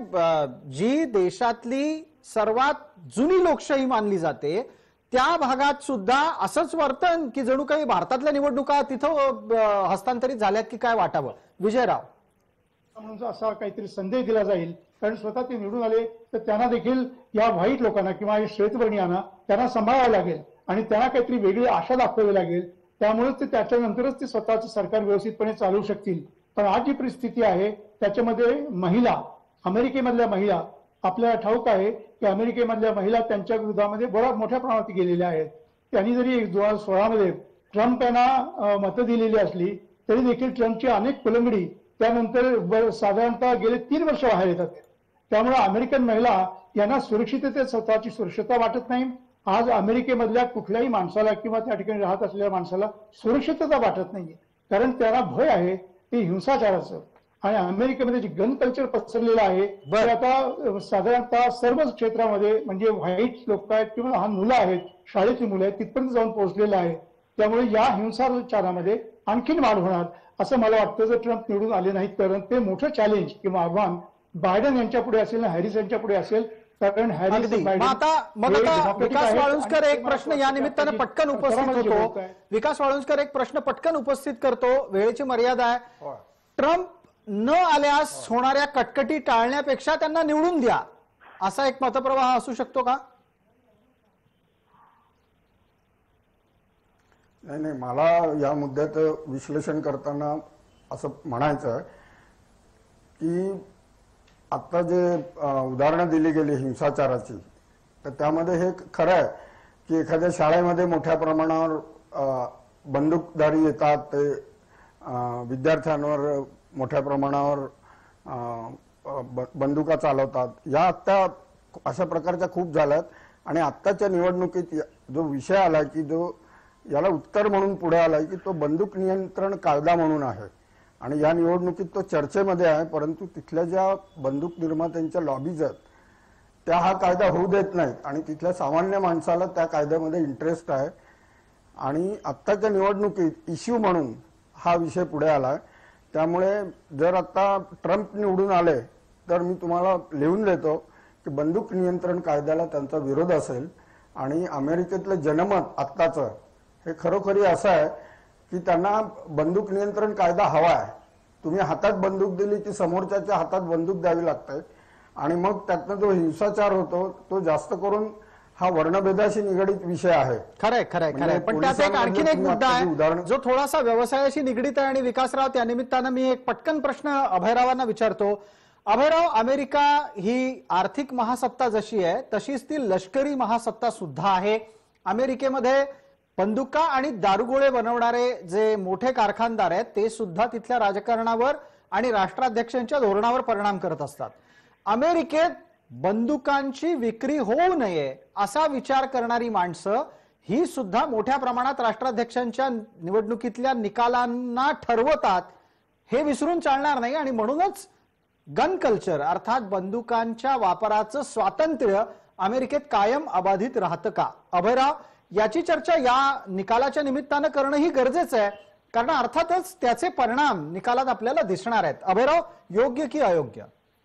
जी देशातली सर्वात जुनी लोकशाही मानली जाते त्या भागात सुद्धा असंच वर्तन की जणू काही भारतातल्या निवडणुका तिथं हस्तांतरित झाल्यात की काय वाटावं? विजयराव, म्हणून असा काहीतरी संदेश दिला जाईल कारण स्वतः ते निवडून आले तर त्यांना देखील या व्हाईट लोकांना किंवा श्वेतवर्णीयांना त्यांना सांभाळावं लागेल आणि त्यांना काहीतरी वेगळी आशा दाखवावी लागेल. त्यामुळेच ते त्याच्यानंतरच ते स्वतःचं सरकार व्यवस्थितपणे चालवू शकतील. पण आज जी परिस्थिती आहे त्याच्यामध्ये महिला, अमेरिकेमधल्या महिला, आपल्याला ठाऊक आहे की अमेरिकेमधल्या महिला त्यांच्या विरोधामध्ये बऱ्याच मोठ्या प्रमाणात गेलेल्या आहेत. त्यांनी जरी दोन हजार सोळा मध्ये ट्रम्प यांना मतं दिलेली असली तरी देखील ट्रम्पची अनेक कुलंगडी त्यानंतर साधारणतः गेले तीन वर्ष बाहेर येतात. त्यामुळे अमेरिकन महिला यांना सुरक्षिततेत स्वतःची सुरक्षितता वाटत नाही. आज अमेरिकेमधल्या कुठल्याही माणसाला किंवा त्या ठिकाणी राहत असलेल्या माणसाला सुरक्षितता वाटत नाहीये कारण त्यांना भय आहे ते हिंसाचाराचं. आणि अमेरिकेमध्ये जे गन कल्चर पसरलेलं आहे ते आता साधारणतः सर्वच क्षेत्रामध्ये म्हणजे व्हाईट लोक आहेत किंवा लहान मुलं आहेत, शाळेची मुलं आहेत तिथपर्यंत जाऊन पोहोचलेलं आहे. त्यामुळे या हिंसाचारामध्ये आणखीन वाढ होणार असं मला वाटतं. जर ट्रम्प निवडून आले नाहीत तर ते मोठं चॅलेंज किंवा आव्हान बायडन यांच्या पुढे असेल ना हॅरिस यांच्या पुढे असेल. कारण हॅरिस अगदी. मग बायडन आता मग हे आता डेमोक्रॅटिक विकास आहेत वाळुंजकर आणि एक प्रश्न या निमित्तानं पटकन उपस्थित जे होतो. बोलताय. विकास वाळुंजकर एक प्रश्न पटकन उपस्थित करतो, वेळेची मर्यादा आहे. ट्रम्प न आल्यास होणाऱ्या कटकटी टाळण्यापेक्षा त्यांना निवडून द्या, असा एक मतप्रवाह असू शकतो का? नाही नाही, मला या मुद्द्यात विश्लेषण करताना असं म्हणायचं आहे की आता जे उदाहरणं दिली गेली हिंसाचाराची, तर त्यामध्ये हे खरं आहे की एखाद्या शाळेमध्ये मोठ्या प्रमाणावर बंदूकधारी येतात, ते विद्यार्थ्यांवर मोठ्या प्रमाणावर बंदुका चालवतात. या आत्ता अशा प्रकारच्या खूप झाल्यात. आणि आत्ताच्या निवडणुकीत जो विषय आला की जो याला उत्तर म्हणून पुढे आलाय की तो बंदूक नियंत्रण कायदा म्हणून आहे. आणि या निवडणुकीत तो चर्चेमध्ये आहे, परंतु तिथल्या ज्या बंदूक निर्मात्यांच्या लॉबीज आहेत त्या हा कायदा होऊ देत नाहीत आणि तिथल्या सामान्य माणसाला त्या कायद्यामध्ये इंटरेस्ट आहे. आणि आत्ताच्या निवडणुकीत इश्यू म्हणून हा विषय पुढे आलाय. त्यामुळे जर आता ट्रम्प निवडून आले तर मी तुम्हाला लिहून देतो की बंदूक नियंत्रण कायद्याला त्यांचा विरोध असेल. आणि अमेरिकेतलं जनमत आत्ताचं हे खरोखरी असं आहे की त्यांना बंदूक नियंत्रण कायदा हवा आहे. तुम्ही हातात बंदूक दिली की समोरच्याच्या हातात बंदूक द्यावी लागते. आणि मग त्यातनं जो हिंसाचार होतो तो जास्त करून हा वर्णभेदाशी निगडीत विषय आहे. खरंय खरंय खरंय. पण त्यात एक आणखीन एक मुद्दा आहे जो थोडासा व्यवसायाशी निगडीत आहे. आणि विकासराव, त्यानिमित्तानं मी एक पटकन प्रश्न अभयरावांना विचारतो. अभयराव, अमेरिका ही आर्थिक महासत्ता जशी आहे तशीच ती लष्करी महासत्ता सुद्धा आहे. अमेरिकेमध्ये बंदुका आणि दारुगोळे बनवणारे जे मोठे कारखानदार आहेत ते सुद्धा तिथल्या राजकारणावर आणि राष्ट्राध्यक्षांच्या धोरणावर परिणाम करत असतात. अमेरिकेत बंदुकांची विक्री होऊ नये असा विचार करणारी माणसं ही सुद्धा मोठ्या प्रमाणात राष्ट्राध्यक्षांच्या निवडणुकीतल्या निकालांना ठरवतात. हे विसरून चालणार नाही. आणि म्हणूनच गन कल्चर अर्थात बंदुकांच्या वापराचं स्वातंत्र्य अमेरिकेत कायम अबाधित राहतं का? अभयराव, याची चर्चा या निकालाच्या निमित्तानं करणंही गरजेचं आहे, कारण अर्थातच त्याचे परिणाम निकालात आपल्याला दिसणार आहेत. अभयराव, योग्य की अयोग्य?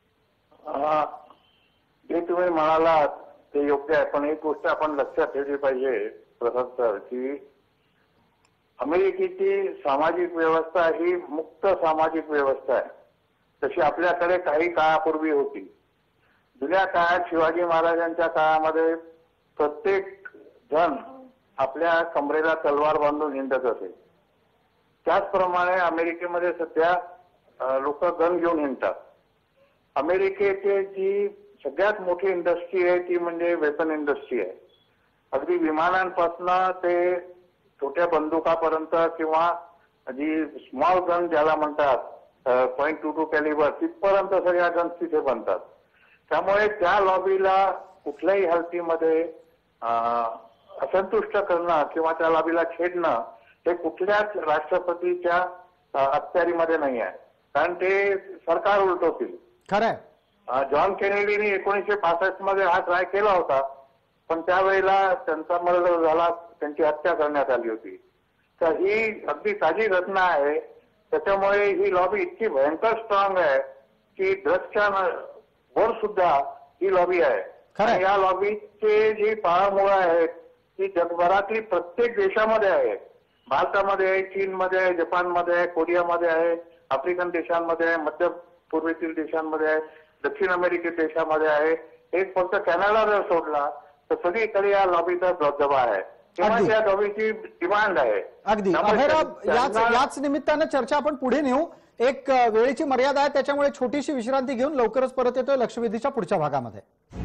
जे तुम्ही म्हणालात ते योग्य आहे, पण एक गोष्ट आपण लक्षात ठेवली पाहिजे प्रसाद सर, की अमेरिकेची सामाजिक व्यवस्था ही मुक्त सामाजिक व्यवस्था आहे. तशी आपल्याकडे काही काळापूर्वी होती. जुन्या काळात शिवाजी महाराजांच्या काळामध्ये प्रत्येक जण आपल्या कमरेला तलवार बांधून हिंडत असे. त्याचप्रमाणे अमेरिकेमध्ये सध्या लोक गन घेऊन हिंडतात. अमेरिकेची जी सगळ्यात मोठी इंडस्ट्री आहे ती म्हणजे वेपन इंडस्ट्री आहे. अगदी विमानांपासून ते छोट्या बंदुकापर्यंत किंवा जी स्मॉल गन ज्याला म्हणतात पॉईंट टू टू कॅलिबर तिथपर्यंत सगळ्या गन्स तिथे बनतात. त्यामुळे त्या लॉबीला कुठल्याही हालतीमध्ये असंतुष्ट करणं किंवा त्या लॉबीला छेडणं हे कुठल्याच राष्ट्रपतीच्या अखत्यारीमध्ये नाही आहे, कारण ते सरकार उलटवतील. खरंय. जॉन केनेडीने एकोणीसशे पासष्ट मध्ये हा ट्राय केला होता, पण त्यावेळेला त्यांचा मर्डर झाला, त्यांची हत्या करण्यात आली होती. तर ही अगदी ताजी घटना आहे. त्याच्यामुळे ही लॉबी इतकी भयंकर स्ट्रॉंग आहे की ड्रग्सच्या वर सुद्धा ही लॉबी आहे. आणि या लॉबीचे जी पाळंमुळं आहेत ती जगभरातली प्रत्येक देशामध्ये आहे. भारतामध्ये आहे, चीनमध्ये आहे, जपानमध्ये आहे, कोरियामध्ये आहे, आफ्रिकन देशांमध्ये आहे, मध्य पूर्वेतील देशांमध्ये आहे, दक्षिण अमेरिकी देशामध्ये आहे. एक फक्त कॅनडा जर सोडला तर सगळीकडे या लॉबीचा दबदबा आहे किंवा त्या लॉबीची डिमांड आहे. अगदी. अभयराव, याच याच निमित्तानं चर्चा आपण पुढे नेऊ. एक वेळेची मर्यादा आहे, त्याच्यामुळे छोटीशी विश्रांती घेऊन लवकरच परत येतोय लक्षवेधीच्या पुढच्या भागामध्ये.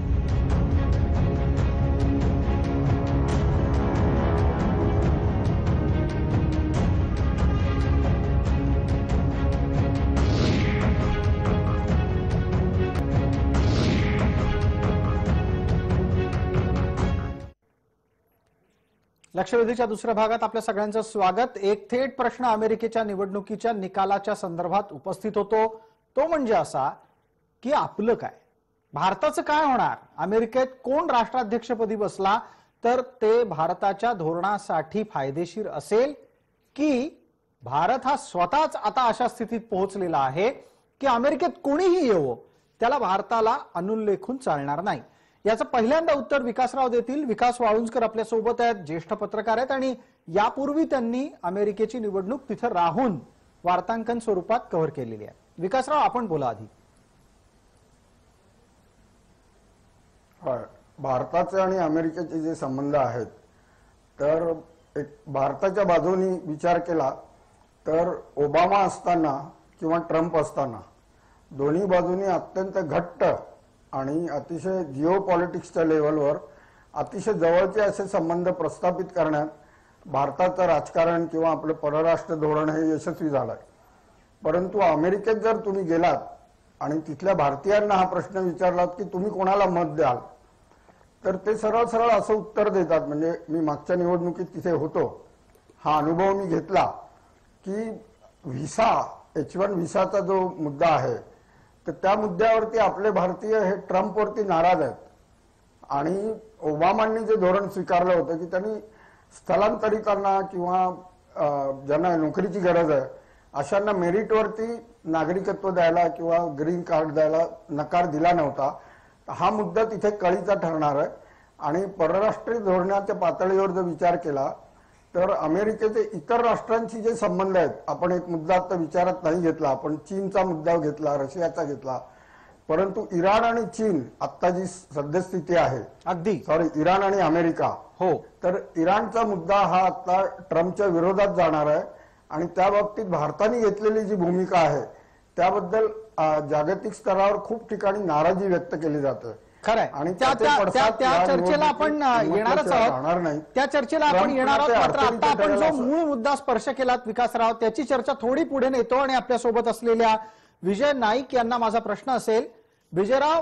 लक्षवेधीच्या दुसऱ्या भागात आपल्या सगळ्यांचं स्वागत. एक थेट प्रश्न अमेरिकेच्या निवडणुकीच्या निकालाच्या संदर्भात उपस्थित होतो. तो म्हणजे असा की आपलं काय, भारताचं काय होणार, अमेरिकेत कोण राष्ट्राध्यक्षपदी बसला तर ते भारताच्या धोरणासाठी फायदेशीर असेल की भारत हा स्वतःच आता अशा स्थितीत पोहोचलेला आहे की अमेरिकेत कोणीही येवो त्याला भारताला अनुल्लेखून चालणार नाही? याचं पहिल्यांदा उत्तर विकासराव देतील. विकास वाळुंजकर आपल्या सोबत आहेत, ज्येष्ठ पत्रकार आहेत आणि यापूर्वी त्यांनी अमेरिकेची निवडणूक तिथं राहून वार्तांकन स्वरूपात कव्हर केलेली आहे. विकासराव, आपण बोला आधी. होय, भारताचे आणि अमेरिकेचे जे संबंध आहेत तर एक भारताच्या बाजूनी विचार केला तर ओबामा असताना किंवा ट्रम्प असताना दोन्ही बाजूनी अत्यंत घट्ट आणि अतिशय जिओ पॉलिटिक्सच्या लेवलवर अतिशय जवळचे असे संबंध प्रस्थापित करण्यात भारताचं राजकारण किंवा आपलं परराष्ट्र धोरण हे यशस्वी झालंय. परंतु अमेरिकेत जर तुम्ही गेलात आणि तिथल्या भारतीयांना हा प्रश्न विचारलात की तुम्ही कोणाला मत द्याल, तर ते सरळ सरळ असं उत्तर देतात. म्हणजे मी मागच्या निवडणुकीत तिथे होतो, हा अनुभव मी घेतला की व्हिसा एच वन व्हिसाचा जो मुद्दा आहे तर त्या मुद्द्यावरती आपले भारतीय हे ट्रम्पवरती नाराज आहेत. आणि ओबामांनी जे धोरण स्वीकारलं होतं की त्यांनी स्थलांतरितांना किंवा ज्यांना नोकरीची गरज आहे अशांना मेरिटवरती नागरिकत्व द्यायला किंवा ग्रीन कार्ड द्यायला नकार दिला नव्हता. हा मुद्दा तिथे कळीचा ठरणार आहे. आणि परराष्ट्रीय धोरणाच्या पातळीवर जर विचार केला तर अमेरिकेचे इतर राष्ट्रांशी जे संबंध आहेत, आपण एक मुद्दा आता विचारात नाही घेतला, आपण चीनचा मुद्दा घेतला, रशियाचा घेतला, परंतु इराण आणि चीन आता जी सद्यस्थिती आहे, अगदी सॉरी इराण आणि अमेरिका, हो, तर इराणचा मुद्दा हा आता ट्रम्पच्या विरोधात जाणार आहे. आणि त्या बाबतीत भारताने घेतलेली जी भूमिका आहे त्याबद्दल जागतिक स्तरावर खूप ठिकाणी नाराजी व्यक्त केली जाते. खरंय. आणि त्या त्या त्या चर्चेला आपण येणारच आहोत, त्या चर्चेला आपण येणार आहोत. मात्र आता आपण जो मूळ मुद्दा स्पर्श केलात विकासराव, त्याची चर्चा थोडी पुढे नेतो. आणि आपल्यासोबत असलेल्या विजय नाईक यांना माझा प्रश्न असेल. विजयराव,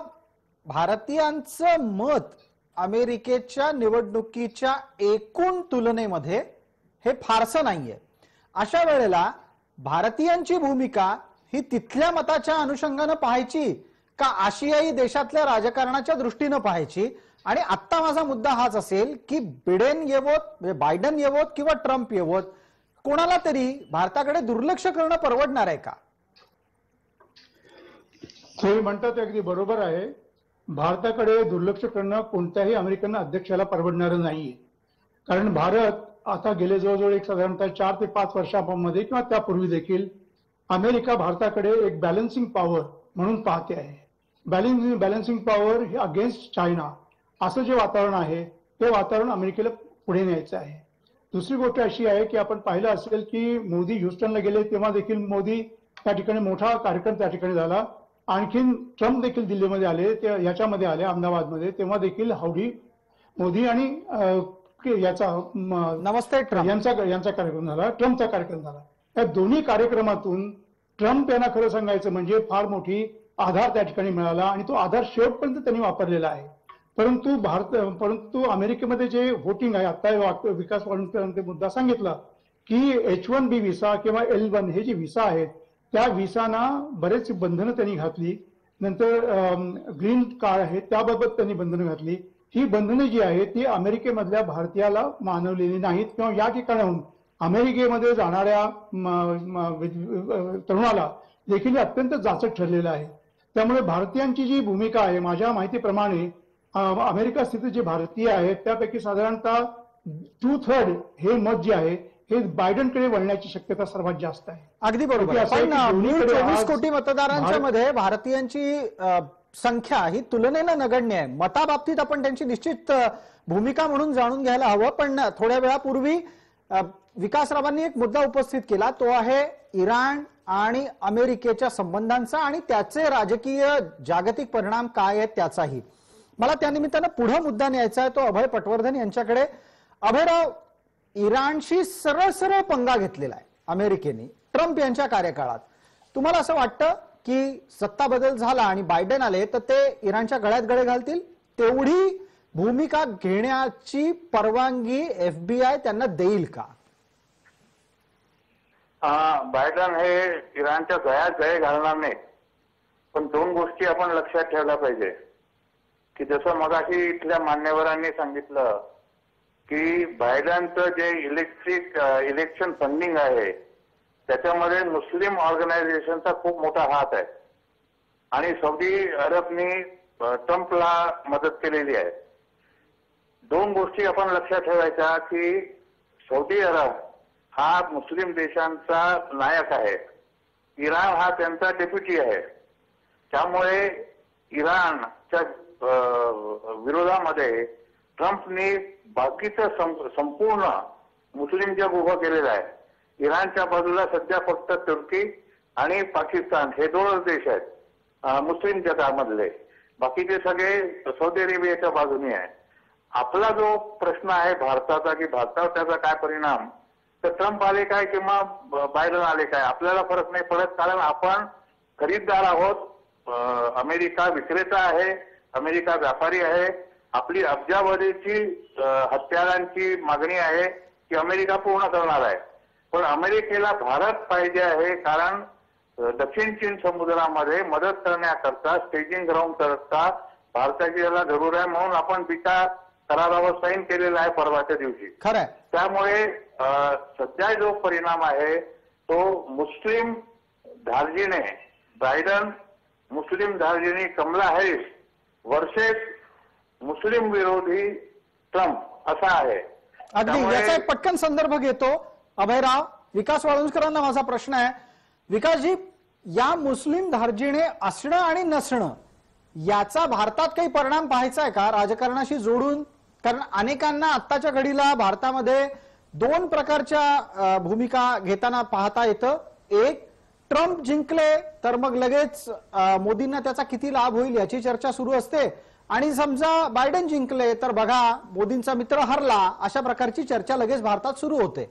भारतीयांचं मत अमेरिकेच्या निवडणुकीच्या एकूण तुलनेमध्ये हे फारसं नाहीये. अशा वेळेला भारतीयांची भूमिका ही तिथल्या मताच्या अनुषंगानं पाहायची का आशियाई देशातल्या राजकारणाच्या दृष्टीनं पाहायची? आणि आत्ता माझा मुद्दा हाच असेल की बिडेन येवोत, बायडन येवोत किंवा ट्रम्प येवोत, कोणाला तरी भारताकडे दुर्लक्ष करणं परवडणार आहे का? तुम्ही म्हणतात अगदी बरोबर आहे. भारताकडे दुर्लक्ष करणं कोणत्याही अमेरिकन अध्यक्षाला परवडणारं नाहीये. कारण भारत आता गेले जवळजवळ एक साधारणतः चार ते पाच वर्षांमध्ये किंवा त्यापूर्वी देखील अमेरिका भारताकडे एक बॅलन्सिंग पॉवर म्हणून पाहते आहे. बॅलन्सिंग बॅलन्सिंग पॉवर हे अगेन्स्ट चायना असं जे वातावरण आहे ते वातावरण अमेरिकेला पुढे न्यायचं आहे. दुसरी गोष्ट अशी आहे की आपण पाहिलं असेल की मोदी ह्युस्टनला गेले तेव्हा देखील मोदी त्या ठिकाणी मोठा कार्यक्रम त्या ठिकाणी झाला. आणखीन ट्रम्प देखील दिल्लीमध्ये आले, ते याच्यामध्ये आले अहमदाबादमध्ये, तेव्हा देखील हाऊडी मोदी आणि याचा नमस्ते ट्रम्प यांचा यांचा कार्यक्रम झाला, ट्रम्पचा कार्यक्रम झाला. या दोन्ही कार्यक्रमातून ट्रम्प यांना खरं सांगायचं म्हणजे फार मोठी आधार त्या ठिकाणी मिळाला आणि तो आधार शेवटपर्यंत त्यांनी वापरलेला आहे. परंतु भारत परंतु अमेरिकेमध्ये जे व्होटिंग आहे, आता विकास वाळुंजकरांनी मुद्दा सांगितला की एच वन बी व्हिसा किंवा एल वन हे जे व्हिसा आहेत त्या व्हिसाना बरेच बंधनं त्यांनी घातली. नंतर ग्रीन कार्ड आहे त्याबाबत त्यांनी बंधनं घातली. ही बंधने जी आहेत ती अमेरिकेमधल्या भारतीयाला मानवलेली नाहीत किंवा या ठिकाणाहून अमेरिकेमध्ये जाणाऱ्या तरुणाला देखील अत्यंत जाचक ठरलेलं आहे. त्यामुळे भारतीयांची जी भूमिका आहे, माझ्या माहितीप्रमाणे अमेरिका स्थितीत जे भारतीय आहेत त्यापैकी साधारणतः टू थर्ड हे मत जे आहे हे बायडनकडे वळण्याची शक्यता सर्वात जास्त आहे. अगदी बरोबर. पण चोवीस कोटी मतदारांच्या मध्ये भारतीयांची संख्या ही तुलनेनं नगण्य आहे. मताबाबतीत आपण त्यांची निश्चित भूमिका म्हणून जाणून घ्यायला हवं. पण थोड्या वेळापूर्वी विकासरावांनी एक मुद्दा उपस्थित केला, तो आहे इराण आणि अमेरिकेच्या संबंधांचा आणि त्याचे राजकीय जागतिक परिणाम काय आहेत त्याचाही. मला त्यानिमित्तानं पुढे मुद्दा न्यायचा आहे, तो अभय पटवर्धन यांच्याकडे. अभयराव, इराणशी सरळ सरळ पंगा घेतलेला आहे अमेरिकेने ट्रम्प यांच्या कार्यकाळात. तुम्हाला असं वाटतं की सत्ता बदल झाला आणि बायडन आले तर ते इराणच्या गळ्यात गळे घालतील? तेवढी भूमिका घेण्याची परवानगी एफबीआय त्यांना देईल का? बायडन हे इराणच्या गळ्यात गळे घालणार नाही. पण दोन गोष्टी आपण लक्षात ठेवल्या पाहिजे की जसं मगाशी इथल्या मान्यवरांनी सांगितलं की बायडनचं जे इलेक्ट्रिक इलेक्शन फंडिंग आहे त्याच्यामध्ये मुस्लिम ऑर्गनायझेशनचा खूप मोठा हात आहे आणि सौदी अरबनी ट्रम्पला मदत केलेली आहे. दोन गोष्टी आपण लक्षात ठेवायच्या की सौदी अरब हा मुस्लिम देशांचा नायक आहे, इराण हा त्यांचा डेप्युटी आहे. त्यामुळे इराणच्या विरोधामध्ये ट्रम्पनी बाकीचं संपूर्ण मुस्लिम जग उभं केलेलं आहे. इराणच्या बाजूला सध्या फक्त तुर्की आणि पाकिस्तान हे दोनच देश आहेत मुस्लिम जगामधले, बाकीचे सगळे सौदी अरेबियाच्या बाजूने आहे. आपला जो प्रश्न आहे भारताचा की भारतावर त्याचा काय परिणाम, तर ट्रम्प आले काय किंवा बायडन आले काय आपल्याला फरक नाही पडत, कारण आपण खरीददार आहोत. अमेरिका विक्रेता आहे, अमेरिका व्यापारी आहे. आपली अब्जावधीची हत्यारांची मागणी आहे की अमेरिका पूर्ण करणार आहे, पण अमेरिकेला भारत पाहिजे आहे, कारण दक्षिण चीन समुद्रामध्ये मदत करण्याकरता स्टेजिंग ग्राउंड करता भारताची याला जरूर आहे. म्हणून आपण बिटा करारावर साईन केलेला आहे परवाच्या दिवशी. खरंय. त्यामुळे सध्या जो परिणाम आहे तो मुस्लिम धार्जिणे बायडन, मुस्लिम धार्जिणी कमला हॅरिस वर्सेस मुस्लिम विरोधी ट्रम्प असा आहे. अगदी याचा एक पटकन संदर्भ घेतो. अभयराव, विकास वाळुंजकरांना माझा प्रश्न आहे. विकासजी, या मुस्लिम धार्जिणे असणं आणि नसणं याचा भारतात काही परिणाम पाहायचा आहे का राजकारणाशी जोडून? कारण अनेकांना आत्ताच्या घडीला भारतामध्ये दोन प्रकारच्या भूमिका घेताना पाहता येतं. एक, ट्रम्प जिंकले तर मग लगेच मोदींना त्याचा किती लाभ होईल याची चर्चा सुरू असते, आणि समजा बायडन जिंकले तर बघा मोदींचा मित्र हरला, अशा प्रकारची चर्चा लगेच भारतात सुरू होते.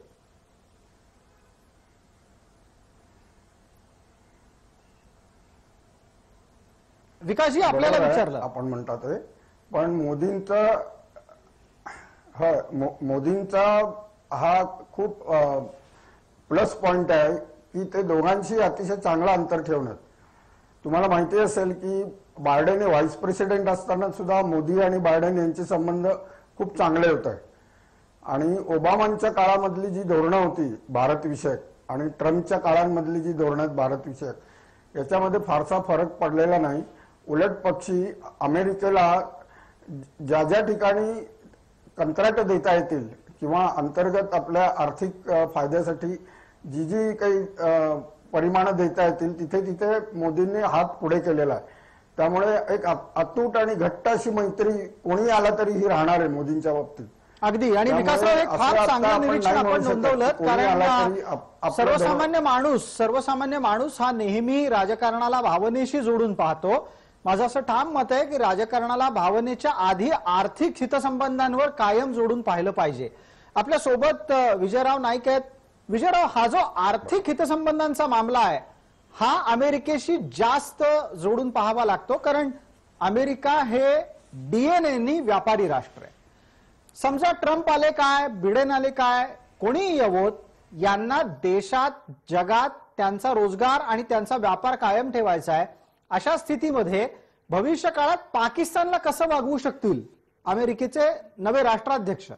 विकासजी, आपल्याला विचारलं आपण म्हणतात ते, पण मोदींचा हा मोदींचा हा खूप प्लस पॉइंट आहे की ते दोघांशी अतिशय चांगला अंतर ठेवण्यात. तुम्हाला माहिती असेल की बायडन हे व्हाईस प्रेसिडेंट असताना सुद्धा मोदी आणि बायडन यांचे संबंध खूप चांगले होते, आणि ओबामांच्या काळामधली जी धोरणं होती भारत विषयक आणि ट्रम्पच्या काळांमधली जी धोरणं आहेत भारत विषयक याच्यामध्ये फारसा फरक पडलेला नाही. उलट पक्षी अमेरिकेला ज्या ज्या ठिकाणी कंत्राट देता येतील किंवा अंतर्गत आपल्या आर्थिक फायद्यासाठी जी जी काही परिमाणं देता येतील तिथे तिथे मोदींनी हात पुढे केलेला आहे. त्यामुळे एक अतूट आणि घट्ट अशी मैत्री कोणी आला तरी ही राहणार आहे मोदींच्या बाबतीत. अगदी. आणि विकासराव, एक फार चांगलं निरीक्षण आपण नोंदवलं, कारण सर्वसामान्य माणूस सर्वसामान्य माणूस हा नेहमी राजकारणाला भावनेशी जोडून पाहतो. माझं असं ठाम मत आहे की राजकारणाला भावनेच्या आधी आर्थिक हितसंबंधांवर कायम जोडून पाहिलं पाहिजे. आपल्या सोबत विजयराव नाईक आहेत. विजयराव, हा जो आर्थिक हितसंबंधांचा मामला आहे हा अमेरिकेशी जास्त जोडून पाहावा लागतो, कारण अमेरिका हे डीएनएनी व्यापारी राष्ट्र आहे. समजा ट्रम्प आले काय, बिडेन आले काय, कोणीही येवोत, यांना देशात जगात त्यांचा रोजगार आणि त्यांचा व्यापार कायम ठेवायचा आहे. अशा स्थितीमध्ये भविष्य काळात पाकिस्तानला कसं वागवू शकतील अमेरिकेचे नवे राष्ट्राध्यक्ष?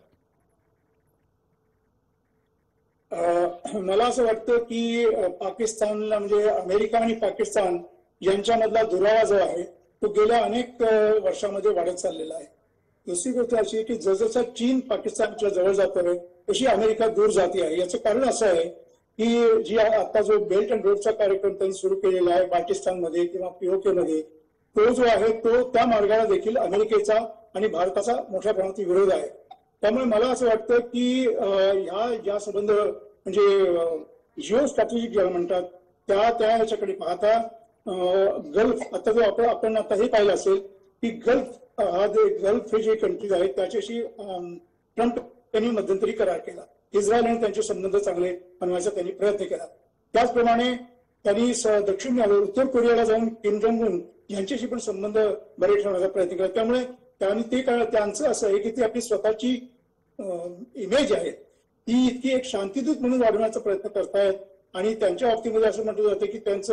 मला असं वाटतं की पाकिस्तानला म्हणजे अमेरिका आणि पाकिस्तान यांच्यामधला दुरावा जो आहे तो गेल्या अनेक वर्षामध्ये वाढत चाललेला आहे. दुसरी गोष्ट अशी की जसजसा चीन पाकिस्तानच्या जवळ जातोय तशी अमेरिका दूर जाते आहे. याचं कारण असं आहे की जी आता जो बेल्ट अँड रोडचा कार्यक्रम त्यांनी सुरू केलेला आहे पाकिस्तानमध्ये किंवा पीओके मध्ये, तो जो आहे तो त्या मार्गाला देखील अमेरिकेचा आणि भारताचा मोठ्या प्रमाणात विरोध आहे. त्यामुळे मला असं वाटतं की ह्या ज्या संबंध म्हणजे जिओ स्ट्रॅटेजिक ज्याला म्हणतात त्या त्या ह्याच्याकडे पाहता गल्फ, आता जो आपण आपण आता हे पाहिलं असेल की गल्फ हा जे गल्फ हे जे कंट्रीज आहेत त्याच्याशी ट्रम्प यांनी मध्यंतरी करार केला. इस्रायल आणि त्यांचे संबंध चांगले बनवायचा त्यांनी प्रयत्न केला. त्याचप्रमाणे त्यांनी दक्षिण उत्तर कोरियाला जाऊन किम जोंग उन यांच्याशी पण संबंध बरे ठेवण्याचा प्रयत्न केला. त्यामुळे त्यांनी ते त्यांचं असं आहे की ती आपली स्वतःची इमेज आहे ती इतकी एक शांतिदूत म्हणून वाढवण्याचा प्रयत्न करतायत, आणि त्यांच्या बाबतीमध्ये असं म्हटलं जातं की त्यांचं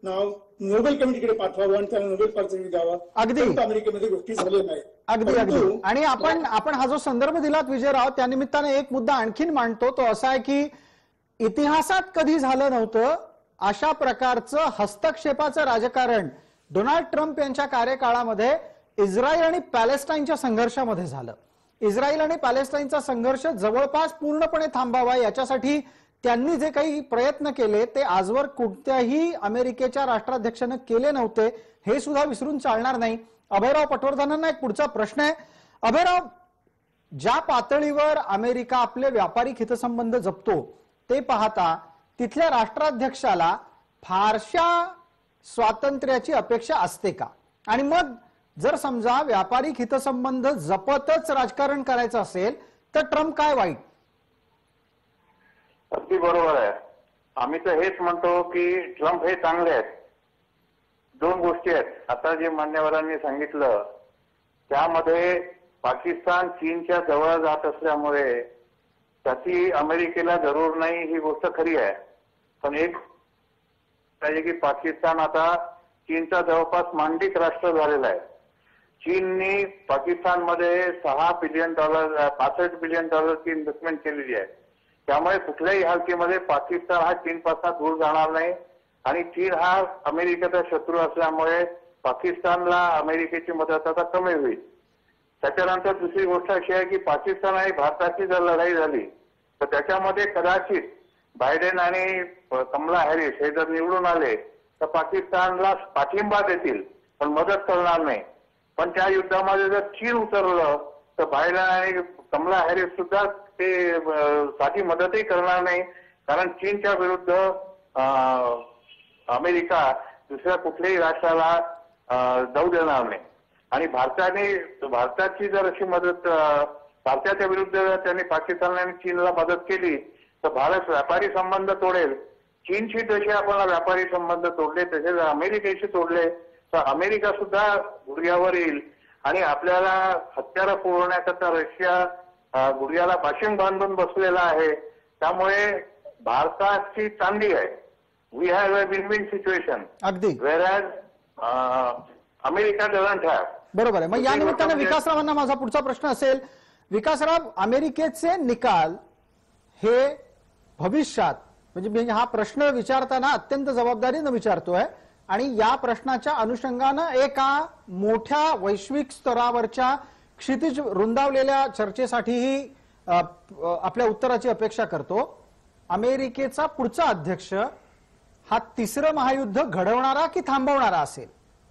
नाव नोबेल कमिटीकडे पाठवावं आणि त्याला नोबेल पारितोषिक द्यावं. अगदी. परंतु अमेरिकेमध्ये गोष्टी झाल्या नाही. अगदी अगदी. परंतु आणि आपण आपण हा जो संदर्भ दिलात विजयराव, त्यानिमित्ताने एक मुद्दा आणखीन मांडतो, तो असा आहे की इतिहासात कधी झालं नव्हतं अशा प्रकारचं हस्तक्षेपाचं राजकारण डोनाल्ड ट्रम्प यांच्या कार्यकाळामध्ये इस्रायल आणि पॅलेस्टाईनच्या संघर्षामध्ये झालं. इस्रायल आणि पॅलेस्टाईनचा संघर्ष जवळपास पूर्णपणे थांबावा याच्यासाठी त्यांनी जे काही प्रयत्न केले ते आजवर कोणत्याही अमेरिकेच्या राष्ट्राध्यक्षानं केले नव्हते, हे सुद्धा विसरून चालणार नाही. अभयराव पटवर्धनांना एक पुढचा प्रश्न आहे. अभयराव, ज्या पातळीवर अमेरिका आपले व्यापारिक हितसंबंध जपतो ते पाहता तिथल्या राष्ट्राध्यक्षाला फारशा स्वातंत्र्याची अपेक्षा असते का? आणि मग जर समजा व्यापारिक हितसंबंध जपतच राजकारण करायचं असेल तर ट्रम्प काय वाईट? अगदी बरोबर आहे. आम्ही तर हेच म्हणतो की ट्रम्प हे चांगले आहेत. दोन गोष्टी आहेत. आता जे मान्यवरांनी सांगितलं त्यामध्ये पाकिस्तान चीनच्या जवळ जात असल्यामुळे त्याची अमेरिकेला जरूर नाही ही गोष्ट खरी आहे. पण एक पाहिजे की पाकिस्तान आता चीनचा जवळपास मांडलिक राष्ट्र झालेला आहे. चीननी पाकिस्तानमध्ये सहा बिलियन डॉलर पासष्ट बिलियन डॉलरची इन्व्हेस्टमेंट केलेली आहे. त्यामुळे कुठल्याही हालतीमध्ये पाकिस्तान हा चीनपासून दूर जाणार नाही आणि चीन हा अमेरिकेचा शत्रू असल्यामुळे पाकिस्तानला अमेरिकेची मदत आता कमी होईल. त्याच्यानंतर दुसरी गोष्ट अशी आहे की पाकिस्तान आणि भारताची जर लढाई झाली तर त्याच्यामध्ये कदाचित बायडेन आणि कमला हॅरिस हे जर निवडून आले तर पाकिस्तानला पाठिंबा देतील पण मदत करणार नाही. पण त्या युद्धामध्ये जर चीन उतरलं तर बायडेन आणि कमला हॅरिस सुद्धा ते साठी मदतही करणार नाही, कारण चीनच्या विरुद्ध अमेरिका दुसऱ्या कुठल्याही राष्ट्राला जाऊ देणार नाही. आणि भारताने भारताची जर अशी मदत भारताच्या विरुद्ध त्यांनी पाकिस्तान आणि चीनला मदत केली तर भारत व्यापारी संबंध तोडेल. चीनशी जसे आपण व्यापारी संबंध तोडले तसे जर अमेरिकेशी तोडले तर अमेरिका सुद्धा गुडघ्यावर येईल आणि आपल्याला हत्यारं पुरवण्याकरता रशिया गुडघ्याला पाशिंग बांधून बसलेला आहे. त्यामुळे भारताची चांदी आहे. We have a win win situation. अगदी. Whereas America doesn't have. बरोबर आहे. मग या निमित्तानं विकासरावांना माझा पुढचा प्रश्न असेल. विकासराव, अमेरिकेचे निकाल हे भविष्यात, म्हणजे मी हा प्रश्न विचारताना अत्यंत जबाबदारीनं विचारतोय आणि या प्रश्नाच्या अनुषंगानं एका मोठ्या वैश्विक स्तरावरच्या क्षितिज रुंदावलेल्या चर्चेसाठीही आपल्या उत्तराची अपेक्षा करतो. अमेरिकेचा पुढचा अध्यक्ष हा तिसरं महायुद्ध घडवणारा की थांबवणारा असेल?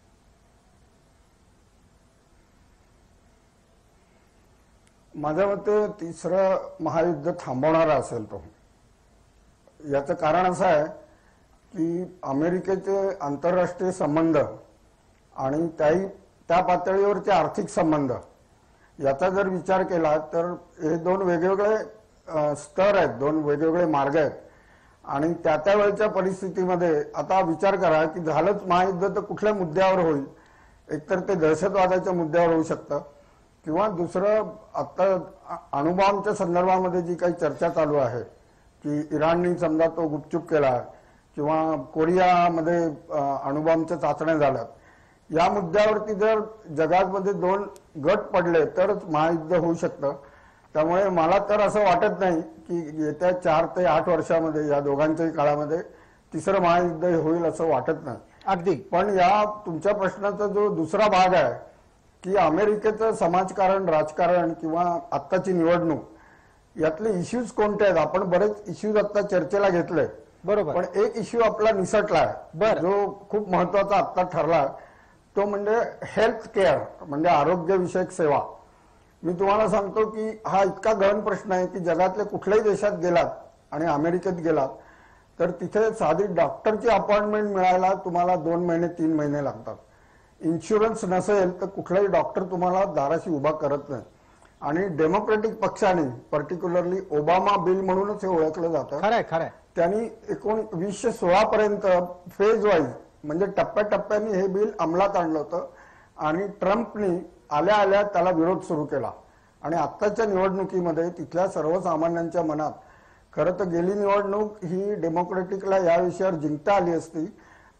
माझ्या मते तिसरं महायुद्ध थांबवणारा असेल तो. याचं कारण असं आहे की अमेरिकेचे आंतरराष्ट्रीय संबंध आणि त्याही त्या पातळीवरचे आर्थिक संबंध याचा जर विचार केला तर हे दोन वेगवेगळे स्तर आहेत, दोन वेगवेगळे मार्ग आहेत. आणि त्या त्या वेळच्या परिस्थितीमध्ये आता विचार करा की झालंच महायुद्ध तर कुठल्या मुद्द्यावर होईल. एकतर ते दहशतवादाच्या मुद्द्यावर होऊ शकतं किंवा दुसरं आता अणुबॉम्बच्या संदर्भामध्ये जी काही चर्चा चालू आहे की इराणनी समजा तो गुपचूप केला किंवा कोरियामध्ये अणुबॉम्बच्या चाचण्या झाल्या, या मुद्द्यावरती जर जगामध्ये दोन गट पडले तरच महायुद्ध होऊ शकतं. त्यामुळे मला तर असं वाटत नाही की येत्या चार ते आठ वर्षामध्ये या दोघांच्याही काळामध्ये तिसरं महायुद्ध होईल असं वाटत नाही. अगदी. पण या तुमच्या प्रश्नाचा जो दुसरा भाग आहे की अमेरिकेचं समाजकारण, राजकारण किंवा आत्ताची निवडणूक यातले इश्यूज कोणते आहेत, आपण बरेच इश्यूज आता चर्चेला घेतले. बरोबर. पण एक इश्यू आपला निसटलाय जो खूप महत्वाचा आता ठरला, तो म्हणजे हेल्थ केअर, म्हणजे आरोग्यविषयक सेवा. मी तुम्हाला सांगतो की हा इतका गहन प्रश्न आहे की जगातल्या कुठल्याही देशात गेलात आणि अमेरिकेत गेलात तर तिथे साधी डॉक्टरची अपॉइंटमेंट मिळायला तुम्हाला दोन महिने तीन महिने लागतात. इन्शुरन्स नसेल तर कुठलाही डॉक्टर तुम्हाला दाराशी उभा करत नाही. आणि डेमोक्रेटिक पक्षाने पर्टिक्युलरली ओबामा बिल म्हणूनच हे ओळखलं जातं. खरंय खरंय. त्यांनी एकोणीसशे सोळा पर्यंत फेज वाईज म्हणजे टप्प्याटप्प्याने हे बिल अंमलात आणलं होतं आणि ट्रम्पनी आल्या आल्या त्याला विरोध सुरू केला. आणि आत्ताच्या निवडणुकीमध्ये तिथल्या सर्वसामान्यांच्या मनात खरं तर गेली निवडणूक ही डेमोक्रेटिकला या विषयावर जिंकता आली असती,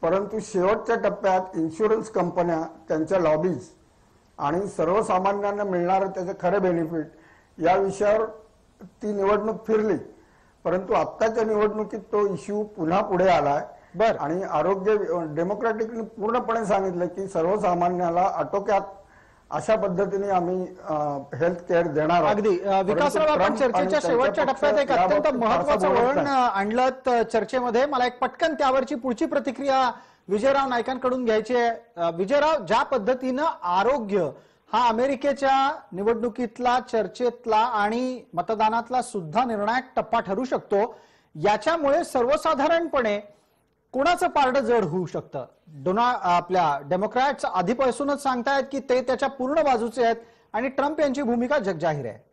परंतु शेवटच्या टप्प्यात इन्शुरन्स कंपन्या, त्यांच्या लॉबीज आणि सर्वसामान्यांना मिळणारं त्याचे खरे बेनिफिट या विषयावर ती निवडणूक फिरली. परंतु आत्ताच्या निवडणुकीत तो इश्यू पुन्हा पुढे आलाय. बर आणि आरोग्य डेमोक्रॅटिकने पूर्णपणे सांगितलं की सर्वसामान्याला आटोक्यात अशा पद्धतीने आम्ही हेल्थ केअर देणार आहोत. अगदी अ, विकासराव, आपण ट्रम्प आणि चर्चेच्या शेवटच्या त्यांच्या टप्प्यात एक पक्षात अत्यंत याबाबतीत महत्वाचं फारसा बोलत वळण नाही. आणलं त- चर्चेमध्ये. मला एक पटकन त्यावरची पुढची प्रतिक्रिया विजयराव नाईकांकडून घ्यायची आहे. अ, विजयराव, ज्या पद्धतीनं आरोग्य हा अमेरिकेच्या निवडणुकीतला, चर्चेतला आणि मतदानातला सुद्धा निर्णायक टप्पा ठरू शकतो, याच्यामुळे सर्वसाधारणपणे कोणाचं पारडं जड होऊ शकतं? डोना आपल्या डेमोक्रॅट्स आधीपासूनच सांगतायत की ते त्याच्या पूर्ण बाजूचे आहेत आणि ट्रम्प यांची भूमिका जगजाहीर आहे.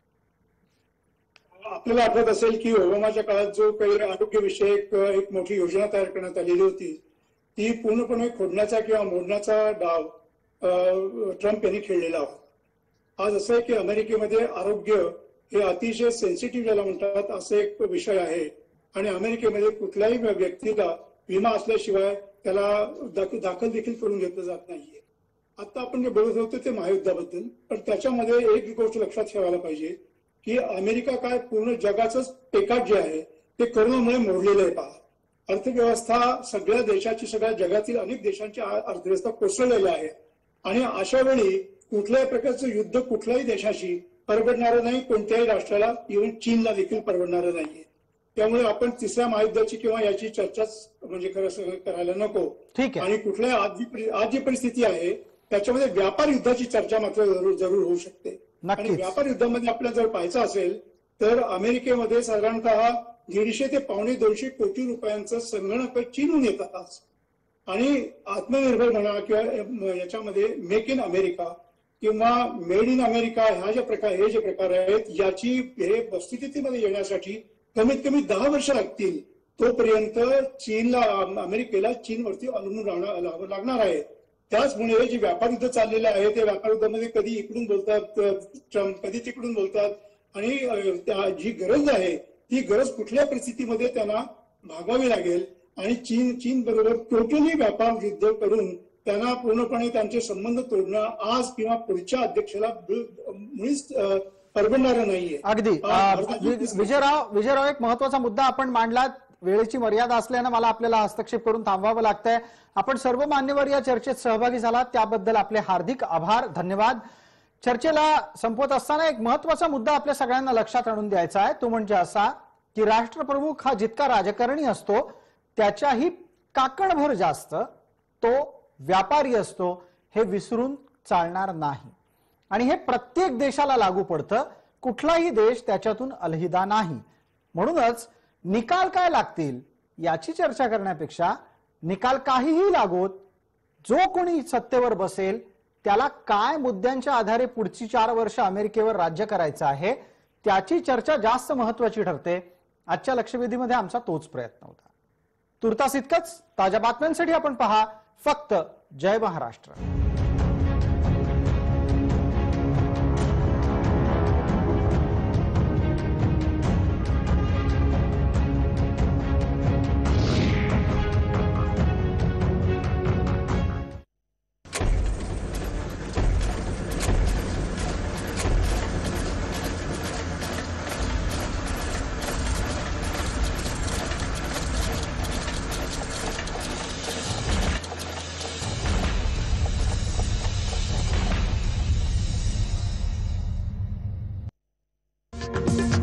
आपल्याला आठवत असेल की ओबामाच्या काळात जो काही आरोग्यविषयक एक मोठी योजना तयार करण्यात आलेली होती, ती पूर्णपणे खोडण्याचा किंवा मोडण्याचा डाव ट्रम्प यांनी खेळलेला होता. आज असं आहे की अमेरिकेमध्ये आरोग्य हे अतिशय सेन्सिटिव्ह ज्याला म्हणतात असे एक विषय आहे आणि अमेरिकेमध्ये कुठल्याही व्यक्तीला विमा असल्याशिवाय त्याला दाखल देखील करून घेतलं जात नाहीये. आता आपण जे बोलत होतो ते महायुद्धाबद्दल, पण त्याच्यामध्ये एक गोष्ट लक्षात ठेवायला पाहिजे की अमेरिका काय पूर्ण जगाचंच पेकाट जे आहे ते करोनामुळे मोडलेलं आहे. पहा, अर्थव्यवस्था सगळ्या देशाची, सगळ्या जगातील अनेक देशांची अर्थव्यवस्था कोसळलेली आहे आणि अशा वेळी कुठल्याही प्रकारचं युद्ध कुठल्याही देशाशी परवडणारं नाही, कोणत्याही राष्ट्राला, इव्हन चीनला देखील परवडणारं नाहीये. त्यामुळे आपण तिसऱ्या महायुद्धाची किंवा याची चर्चाच म्हणजे खरं करायला नको. ठीक आहे. आणि कुठल्या आज जी आज जी परिस्थिती आहे त्याच्यामध्ये व्यापार युद्धाची चर्चा मात्र जरूर जरूर होऊ शकते. आणि नक्कीच. व्यापार युद्धामध्ये आपल्याला जर पाहायचं असेल तर अमेरिकेमध्ये साधारणतः दीडशे ते पावणे दोनशे कोटी रुपयांचं संगणक चीनहून येतात आज. आणि आत्मनिर्भर म्हणा किंवा याच्यामध्ये मेक इन अमेरिका किंवा मेड इन अमेरिका ह्या ज्या प्रकार हे जे प्रकार आहेत याची हे वस्तुस्थितीमध्ये येण्यासाठी कमीत कमी दहा वर्ष लागतील. तोपर्यंत चीनला, अमेरिकेला चीनवरती अवलंबून राहणं लागणार आहे. त्याचमुळे जे व्यापार युद्ध चाललेलं आहे ते व्यापार युद्धामध्ये कधी इकडून बोलतात ट्रम्प, कधी तिकडून बोलतात आणि जी गरज आहे ती गरज कुठल्या परिस्थितीमध्ये त्यांना भागावी लागेल आणि चीन चीन बरोबर टोटली व्यापार युद्ध करून त्यांना पूर्णपणे त्यांचे संबंध तोडणं आज किंवा पुढच्या अध्यक्षाला मुळीच परवडणारं नाहीये. अगदी अ, वि- विजयराव विजयराव एक महत्वाचा मुद्दा आपण मांडलात. वेळेची मर्यादा असल्यानं मला आपल्याला हस्तक्षेप करून थांबवावं लागतंय. आपण सर्व मान्यवर या चर्चेत सहभागी झालात त्याबद्दल आपले हार्दिक आभार, धन्यवाद. चर्चेला संपवत असताना एक महत्वाचा मुद्दा आपल्या सगळ्यांना लक्षात आणून द्यायचा आहे, तो म्हणजे असा की राष्ट्रप्रमुख हा जितका राजकारणी असतो त्याच्याही काकणभर जास्त तो व्यापारी असतो, हे विसरून चालणार नाही. आणि हे प्रत्येक देशाला लागू पडतं, कुठलाही देश त्याच्यातून अलहिदा नाही. म्हणूनच निकाल काय लागतील याची चर्चा करण्यापेक्षा निकाल काहीही लागोत, जो कोणी सत्तेवर बसेल त्याला काय मुद्द्यांच्या आधारे पुढची चार वर्ष अमेरिकेवर राज्य करायचं आहे त्याची चर्चा जास्त महत्वाची ठरते. आजच्या लक्षवेधीमध्ये आमचा तोच प्रयत्न होता. तुर्तास इतकंच. ताज्या बातम्यांसाठी आपण पहा फक्त जय महाराष्ट्र. Thank you.